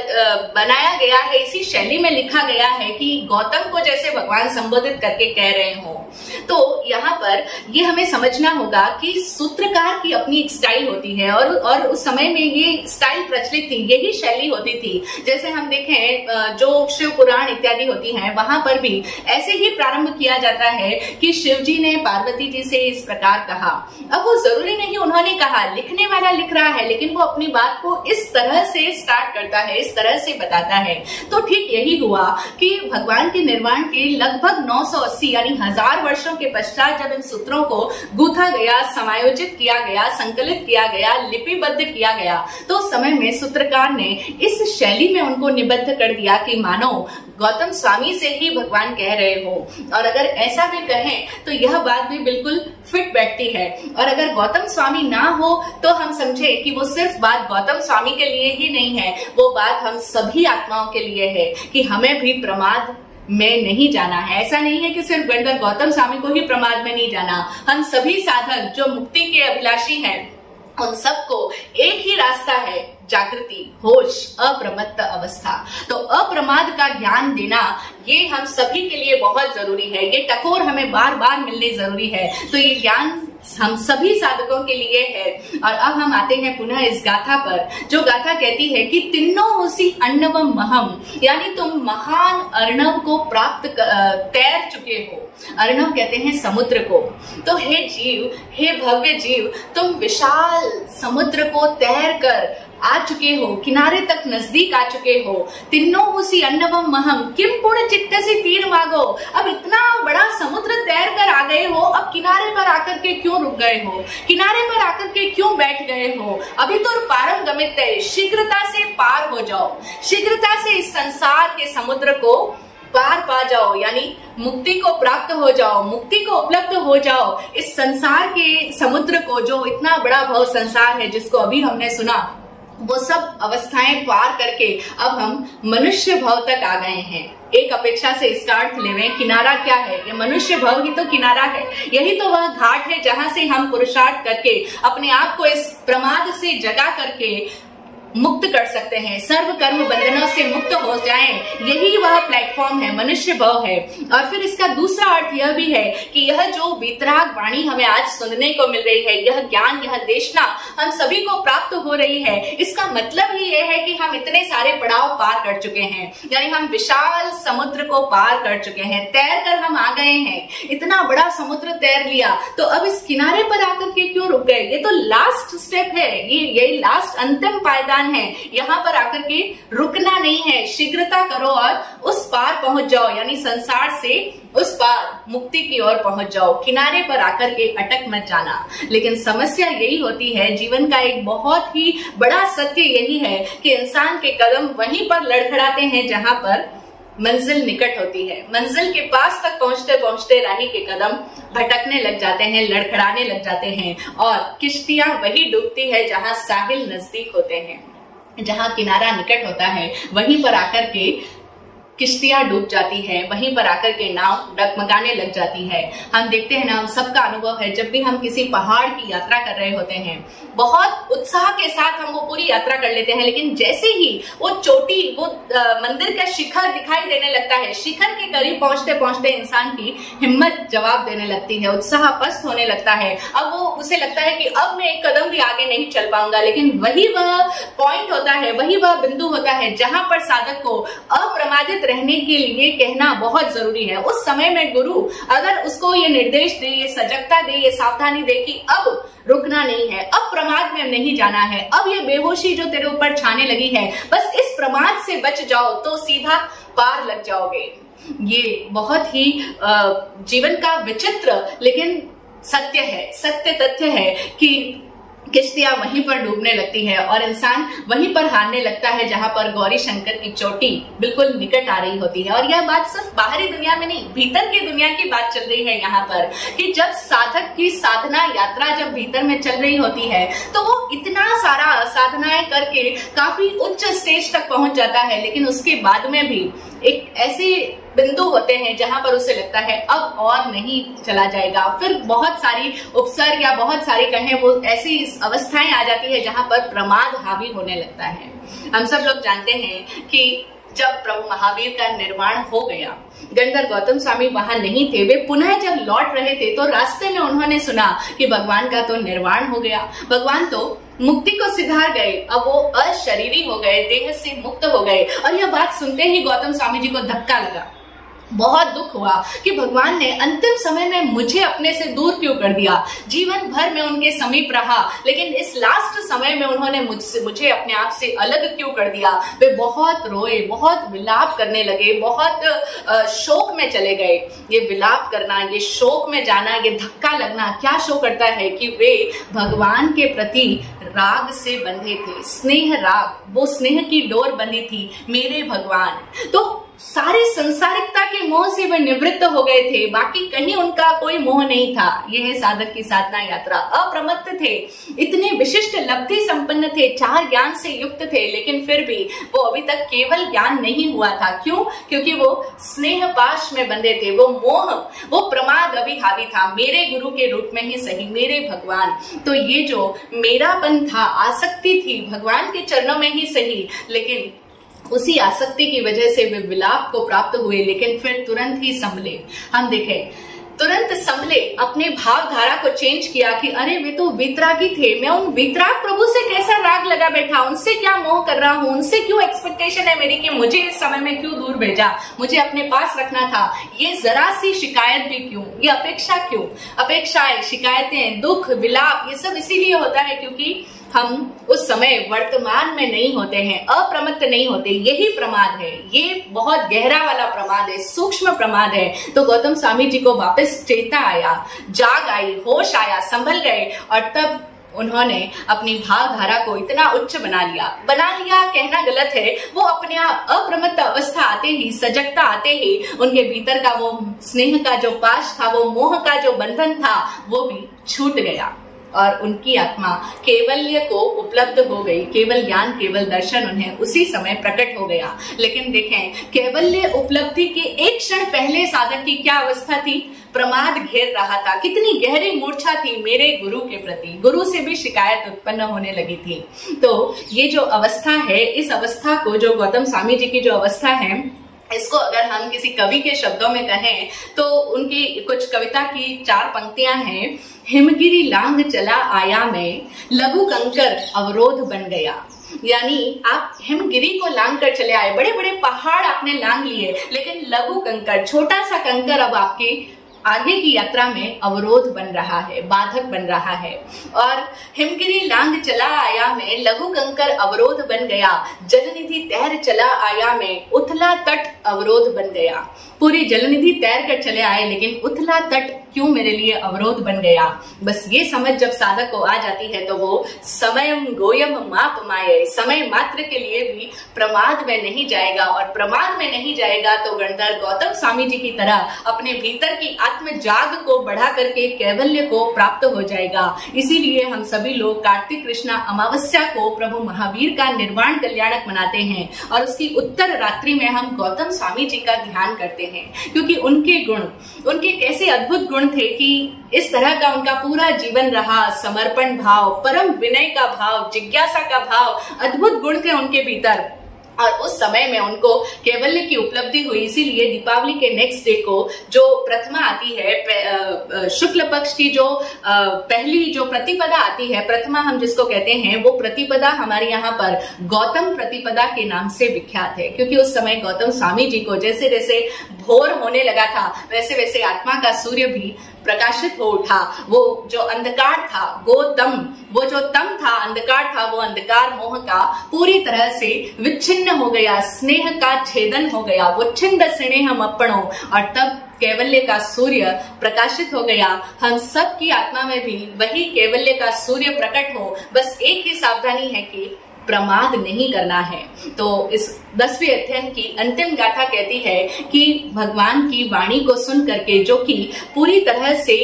बनाया गया है, इसी शैली में लिखा गया है कि गौतम को जैसे भगवान संबोधित करके कह रहे हो। तो यहाँ पर ये हमें समझना होगा कि सूत्रकार की अपनी एक स्टाइल होती है, और उस समय में ये स्टाइल प्रचलित थी, यही शैली होती थी। जैसे हम देखें जो शिव पुराण इत्यादि होती हैं, वहां पर भी ऐसे ही प्रारंभ किया जाता है कि शिव जी ने पार्वती जी से इस प्रकार कहा। अब वो जरूरी नहीं उन्होंने कहा, लिखने वाला लिख रहा है, लेकिन वो अपनी बात को इस तरह से स्टार्ट करता है, इस तरह से बताता है। तो ठीक यही हुआ कि भगवान के निर्वाण के लगभग 980 यानी 1000 वर्षों के पश्चात जब इन सूत्रों को गूंथा गया, समायोजित किया गया, संकलित किया गया, लिपिबद्ध किया गया, तो उस समय में सूत्रकार ने इस शैली में उनको निबद्ध कर दिया कि मानो गौतम स्वामी से ही भगवान कह रहे हो। और अगर ऐसा भी कहें तो यह बात भी बिल्कुल फिट बैठती है। और अगर गौतम स्वामी ना हो तो हम समझे कि वो सिर्फ बात गौतम स्वामी के लिए ही नहीं है, वो बात हम सभी आत्माओं के लिए है कि हमें भी प्रमाद में नहीं जाना है। ऐसा नहीं है कि सिर्फ गणधर गौतम स्वामी को ही प्रमाद में नहीं जाना, हम सभी साधक जो मुक्ति के अभिलाषी हैं, उन सबको एक ही रास्ता है, जागृति, होश, अप्रमत्त अवस्था। तो अप्रमाद का ज्ञान देना ये हम सभी के लिए बहुत जरूरी है, ये टकोर हमें बार बार मिलने जरूरी है। तो ये ज्ञान हम सभी साधकों के लिए है। और अब हम आते हैं पुनः इस गाथा पर, जो गाथा कहती है कि तिन्नो होसी अन्नवम महम, यानी तुम महान अर्णव को प्राप्त तैर चुके हो। अर्णव कहते हैं समुद्र को। तो हे जीव, हे भव्य जीव, तुम विशाल समुद्र को तैर कर आ चुके हो, किनारे तक नजदीक आ चुके हो। तिन्नो हुसी अन्नवम महम किम पुण्य चिट्ठसी तीर मागो। अब इतना बड़ा समुद्र तैर कर आ गए हो, अब किनारे पर आकर के क्यों रुक गए हो, किनारे पर आकर के क्यों बैठ गए हो। अभी तो पारम गमित है, शीघ्रता से पार हो जाओ, शीघ्रता से इस संसार के समुद्र को पार पा जाओ, यानी मुक्ति को प्राप्त हो जाओ, मुक्ति को उपलब्ध हो जाओ। इस संसार के समुद्र को, जो इतना बड़ा भव संसार है जिसको अभी हमने सुना, वो सब अवस्थाएं पार करके अब हम मनुष्य भव तक आ गए हैं। एक अपेक्षा से इसका अर्थ लेवें, किनारा क्या है? ये मनुष्य भव ही तो किनारा है, यही तो वह घाट है जहां से हम पुरुषार्थ करके अपने आप को इस प्रमाद से जगा करके मुक्त कर सकते हैं, सर्व कर्म बंधनों से मुक्त हो जाएं। यही वह प्लेटफॉर्म है, मनुष्य भव है। और फिर इसका दूसरा अर्थ यह भी है कि यह जो वीतराग वाणी हमें आज सुनने को मिल रही है, यह ज्ञान, यह देशना हम सभी को प्राप्त हो रही है, इसका मतलब ही यह है कि हम इतने सारे पड़ाव पार कर चुके हैं, यानी हम विशाल समुद्र को पार कर चुके हैं, तैर कर हम आ गए हैं। इतना बड़ा समुद्र तैर लिया, तो अब इस किनारे पर आकर के क्यों रुक गए? ये तो लास्ट स्टेप है, ये लास्ट अंतिम पायदान है। यहाँ पर आकर के रुकना नहीं है, शीघ्रता करो और उस पार पहुंच जाओ, यानी संसार से उस पार मुक्ति की ओर पहुंच जाओ, किनारे पर आकर के अटक मत जाना। लेकिन समस्या यही होती है, जीवन का एक बहुत ही बड़ा सत्य यही है कि इंसान के कदम वहीं पर लड़खड़ाते हैं जहां पर मंजिल निकट होती है। मंजिल के पास तक पहुंचते पहुंचते राही के कदम भटकने लग जाते हैं, लड़खड़ाने लग जाते हैं, और किश्तियां वही डूबती है जहां साहिल नजदीक होते हैं, जहां किनारा निकट होता है, वहीं पर आकर के किश्तियां डूब जाती है, वहीं पर आकर के नाव डगमगाने लग जाती है। हम देखते हैं ना, हम सबका अनुभव है, जब भी हम किसी पहाड़ की यात्रा कर रहे होते हैं, बहुत उत्साह के साथ हम वो पूरी यात्रा कर लेते हैं, लेकिन जैसे ही वो चोटी, वो मंदिर का शिखर दिखाई देने लगता है, शिखर के करीब पहुंचते पहुंचते इंसान की हिम्मत जवाब देने लगती है, उत्साह पस्त होने लगता है। अब वो उसे लगता है कि अब मैं एक कदम भी आगे नहीं चल पाऊंगा, लेकिन वही वह पॉइंट होता है, वही वह बिंदु होता है जहां पर साधक को अप्रमादित रहने के लिए कहना बहुत जरूरी है। उस समय में गुरु अगर उसको ये निर्देश दे, ये सजगता दे, ये सावधानी दे कि अब रुकना नहीं है, अब प्रमाद में नहीं जाना है, अब ये बेहोशी जो तेरे ऊपर छाने लगी है, बस इस प्रमाद से बच जाओ तो सीधा पार लग जाओगे। ये बहुत ही जीवन का विचित्र लेकिन सत्य है, सत्य तथ्य है कि किश्तियां वहीं पर डूबने लगती है और इंसान वहीं पर हारने लगता है जहां पर गौरी शंकर की चोटी बिल्कुल निकट आ रही होती है। और यह बात सिर्फ बाहरी दुनिया में नहीं, भीतर की दुनिया की बात चल रही है यहाँ पर, कि जब साधक की साधना यात्रा जब भीतर में चल रही होती है तो वो इतना सारा साधनाएं करके काफी उच्च स्टेज तक पहुंच जाता है, लेकिन उसके बाद में भी एक ऐसे बिंदु होते हैं जहां पर उसे लगता है अब और नहीं चला जाएगा। फिर बहुत सारी उपसर्ग या बहुत सारी कहें वो ऐसी अवस्थाएं आ जाती है जहां पर प्रमाद हावी होने लगता है। हम सब लोग जानते हैं कि जब प्रभु महावीर का निर्वाण हो गया, गणधर गौतम स्वामी वहां नहीं थे, वे पुनः जब लौट रहे थे तो रास्ते में उन्होंने सुना कि भगवान का तो निर्वाण हो गया, भगवान तो मुक्ति को सिधार गए, अब वो अशरीरी हो गए, देह से मुक्त हो गए। और यह बात सुनते ही गौतम स्वामी जी को धक्का लगा, बहुत दुख हुआ कि भगवान ने अंतिम समय में मुझे अपने से दूर क्यों कर दिया। जीवन भर में उनके समीप रहा, लेकिन इस लास्ट समय में उन्होंने मुझे अपने आप से अलग क्यों कर दिया। वे बहुत रोए, बहुत विलाप करने लगे, बहुत शोक में चले गए। ये विलाप करना, ये शोक में जाना, ये धक्का लगना क्या शो करता है कि वे भगवान के प्रति राग से बंधे थे, स्नेह राग, वो स्नेह की डोर बंधी थी मेरे भगवान। तो सारी संसारिकता के मोह से वे निवृत्त हो गए थे, बाकी कहीं उनका कोई मोह नहीं था। यह है साधक की साधना यात्रा। अप्रमत्त थे, इतने विशिष्ट लब्धि संपन्न थे, 4 ज्ञान से युक्त थे, लेकिन फिर भी वो अभी तक केवल ज्ञान नहीं हुआ था। क्यों? क्योंकि वो स्नेह पाश में बंधे थे, वो मोह, वो प्रमाद अभी हावी था, मेरे गुरु के रूप में ही सही, मेरे भगवान। तो ये जो मेरापन था, आसक्ति थी भगवान के चरणों में ही सही, लेकिन उसी आसक्ति की वजह से वे विलाप को प्राप्त हुए, लेकिन फिर तुरंत ही संभले। हम देखें, तुरंत संभले, अपने भावधारा को चेंज किया कि अरे वे तो वीतरागी थे, मैं उन वीतराग प्रभु से कैसा राग लगा बैठा, उनसे क्या मोह कर रहा हूं, उनसे क्यों एक्सपेक्टेशन है मेरी कि मुझे इस समय में क्यों दूर भेजा, मुझे अपने पास रखना था। ये जरा सी शिकायत भी क्यों, ये अपेक्षा क्यों, अपेक्षाएं, शिकायतें, दुख, विलाप, ये सब इसीलिए होता है क्योंकि हम उस समय वर्तमान में नहीं होते हैं, अप्रमत्त नहीं होते। यही प्रमाद है, ये बहुत गहरा वाला प्रमाद है, सूक्ष्म प्रमाद है। तो गौतम स्वामी जी को वापस चेता आया, जाग आई, होश आया, संभल गए, और तब उन्होंने अपनी भावधारा को इतना उच्च बना लिया कहना गलत है, वो अपने आप अप्रमत्त अवस्था आते ही, सजगता आते ही उनके भीतर का वो स्नेह का जो पाश था, वो मोह का जो बंधन था, वो भी छूट गया और उनकी आत्मा केवल्य को उपलब्ध हो गई। केवल ज्ञान, केवल दर्शन उन्हें उसी समय प्रकट हो गया। लेकिन देखें, केवल्य उपलब्धि के एक क्षण पहले साधक की क्या अवस्था थी? प्रमाद घेर रहा था, कितनी गहरी मूर्छा थी मेरे गुरु के प्रति, गुरु से भी शिकायत उत्पन्न होने लगी थी। तो ये जो अवस्था है, इस अवस्था को, जो गौतम स्वामी जी की जो अवस्था है, इसको अगर हम किसी कवि के शब्दों में कहें तो उनकी कुछ कविता की 4 पंक्तियां हैं। हिमगिरी लांग चला आया में, लघु कंकर अवरोध बन गया। यानी आप हिमगिरी को लांग कर चले आए, बड़े बड़े पहाड़ आपने लांग लिए, लेकिन लघु कंकर, छोटा सा कंकर अब आपकी आगे की यात्रा में अवरोध बन रहा है, बाधक बन रहा है। और हिमगिरी लांग चला आया में, लघु कंकर अवरोध बन गया, जलनिधि तैर चला आया में, उथला तट अवरोध बन गया। पूरी जलनिधि तैर कर चले आए, लेकिन उथला तट क्यों मेरे लिए अवरोध बन गया। बस ये समझ जब साधक को आ जाती है तो वो समयम गोयम माप माये, समय मात्र के लिए भी प्रमाद में नहीं जाएगा, और प्रमाद में नहीं जाएगा तो गणधर गौतम स्वामी जी की तरह अपने भीतर की आत्म जाग को बढ़ा करके कैवल्य को प्राप्त हो जाएगा। इसीलिए हम सभी लोग कार्तिक कृष्णा अमावस्या को प्रभु महावीर का निर्वाण कल्याणक मनाते हैं, और उसकी उत्तर रात्रि में हम गौतम स्वामी जी का ध्यान करते हैं, क्योंकि उनके गुण, उनके कैसे अद्भुत गुण थे कि इस तरह का उनका पूरा जीवन रहा, समर्पण भाव, परम विनय का भाव, जिज्ञासा का भाव, अद्भुत गुण थे उनके भीतर, और उस समय में उनको कैवल्य की उपलब्धि हुई। इसीलिए दीपावली के नेक्स्ट डे को जो प्रतिमा आती है, शुक्ल पक्ष की जो पहली जो प्रतिपदा आती है, प्रतिमा हम जिसको कहते हैं, वो प्रतिपदा हमारे यहाँ पर गौतम प्रतिपदा के नाम से विख्यात है, क्योंकि उस समय गौतम स्वामी जी को जैसे जैसे भोर होने लगा था वैसे वैसे आत्मा का सूर्य भी प्रकाशित हो उठा। वो जो अंधकार था, गोतम, वो जो तम था, अंधकार था, वो अंधकार मोह का पूरी तरह से विच्छिन्न हो गया, स्नेह का छेदन हो गया, वो छिंद स्नेह अपणों, और तब कैवल्य का सूर्य प्रकाशित हो गया। हम सब की आत्मा में भी वही कैवल्य का सूर्य प्रकट हो। बस एक ही सावधानी है कि प्रमाद नहीं करना है। तो इस 10वें अध्ययन की अंतिम गाथा कहती है कि भगवान की वाणी को सुन करके, जो कि पूरी तरह से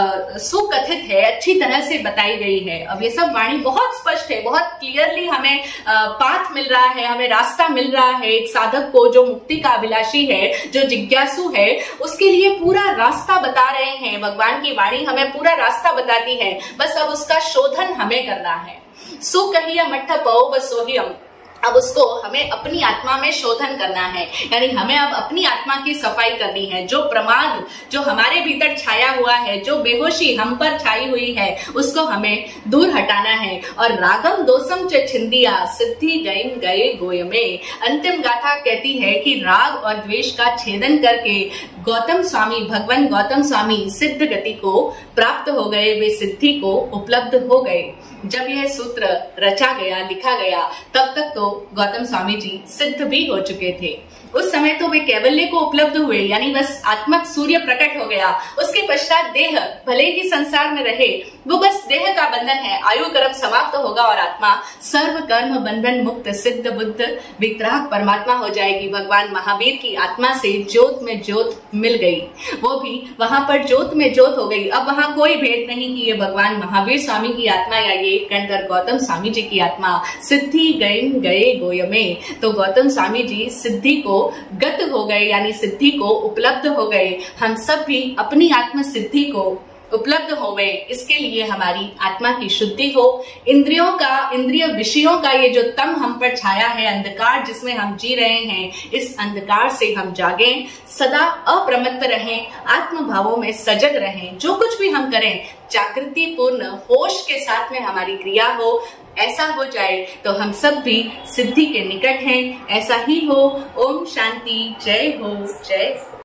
सुकथित है, अच्छी तरह से बताई गई है। अब ये सब वाणी बहुत स्पष्ट है, बहुत क्लियरली हमें पाथ मिल रहा है, हमें रास्ता मिल रहा है। एक साधक को जो मुक्ति का अभिलाषी है, जो जिज्ञासु है, उसके लिए पूरा रास्ता बता रहे हैं। भगवान की वाणी हमें पूरा रास्ता बताती है, बस अब उसका शोधन हमें करना है। सो कहिया मठ पौ बसोहियम, अब उसको हमें अपनी आत्मा में शोधन करना है, यानी हमें अब अपनी आत्मा की सफाई करनी है। जो प्रमाद जो हमारे भीतर छाया हुआ है, जो बेहोशी हम पर छाई हुई है, उसको हमें दूर हटाना है। और रागम दोषम च छिंदिया सिद्धि गईम गए गोय में, अंतिम गाथा कहती है कि राग और द्वेष का छेदन करके गौतम स्वामी, भगवान गौतम स्वामी सिद्ध गति को प्राप्त हो गए, वे सिद्धि को उपलब्ध हो गए। जब यह सूत्र रचा गया, लिखा गया, तब तक तो गौतम स्वामी जी सिद्ध भी हो चुके थे। उस समय तो वे कैवल्य को उपलब्ध हुए, यानी बस आत्मक सूर्य प्रकट हो गया। उसके पश्चात देह भले ही संसार में रहे, वो बस देह का बंधन है, आयु गर्भ समाप्त होगा और आत्मा सर्व कर्म बंधन मुक्त सिद्ध बुद्ध वितराग परमात्मा हो जाएगी। भगवान महावीर की आत्मा से ज्योत में ज्योत मिल गई, वो भी वहां पर ज्योत में ज्योत हो गई। अब वहां कोई भेद नहीं कि ये भगवान महावीर स्वामी की आत्मा या ये गणधर गौतम स्वामी जी की आत्मा। सिद्धि गए गोय में, तो गौतम स्वामी जी सिद्धि को गत हो गए, यानी सिद्धि को उपलब्ध हो गए। हम सब भी अपनी आत्म सिद्धि को उपलब्ध हो गए। इसके लिए हमारी आत्मा की शुद्धि हो, इंद्रियों का, इंद्रिय विषयों का ये जो तम हम पर छाया है, अंधकार जिसमें हम जी रहे हैं, इस अंधकार से हम जागें, सदा अप्रमत्त रहें, आत्म भावों में सजग रहें। जो कुछ भी हम करें जागृति पूर्ण होश के साथ में हमारी क्रिया हो, ऐसा हो जाए तो हम सब भी सिद्धि के निकट हैं। ऐसा ही हो। ओम शांति। जय हो, जय हो।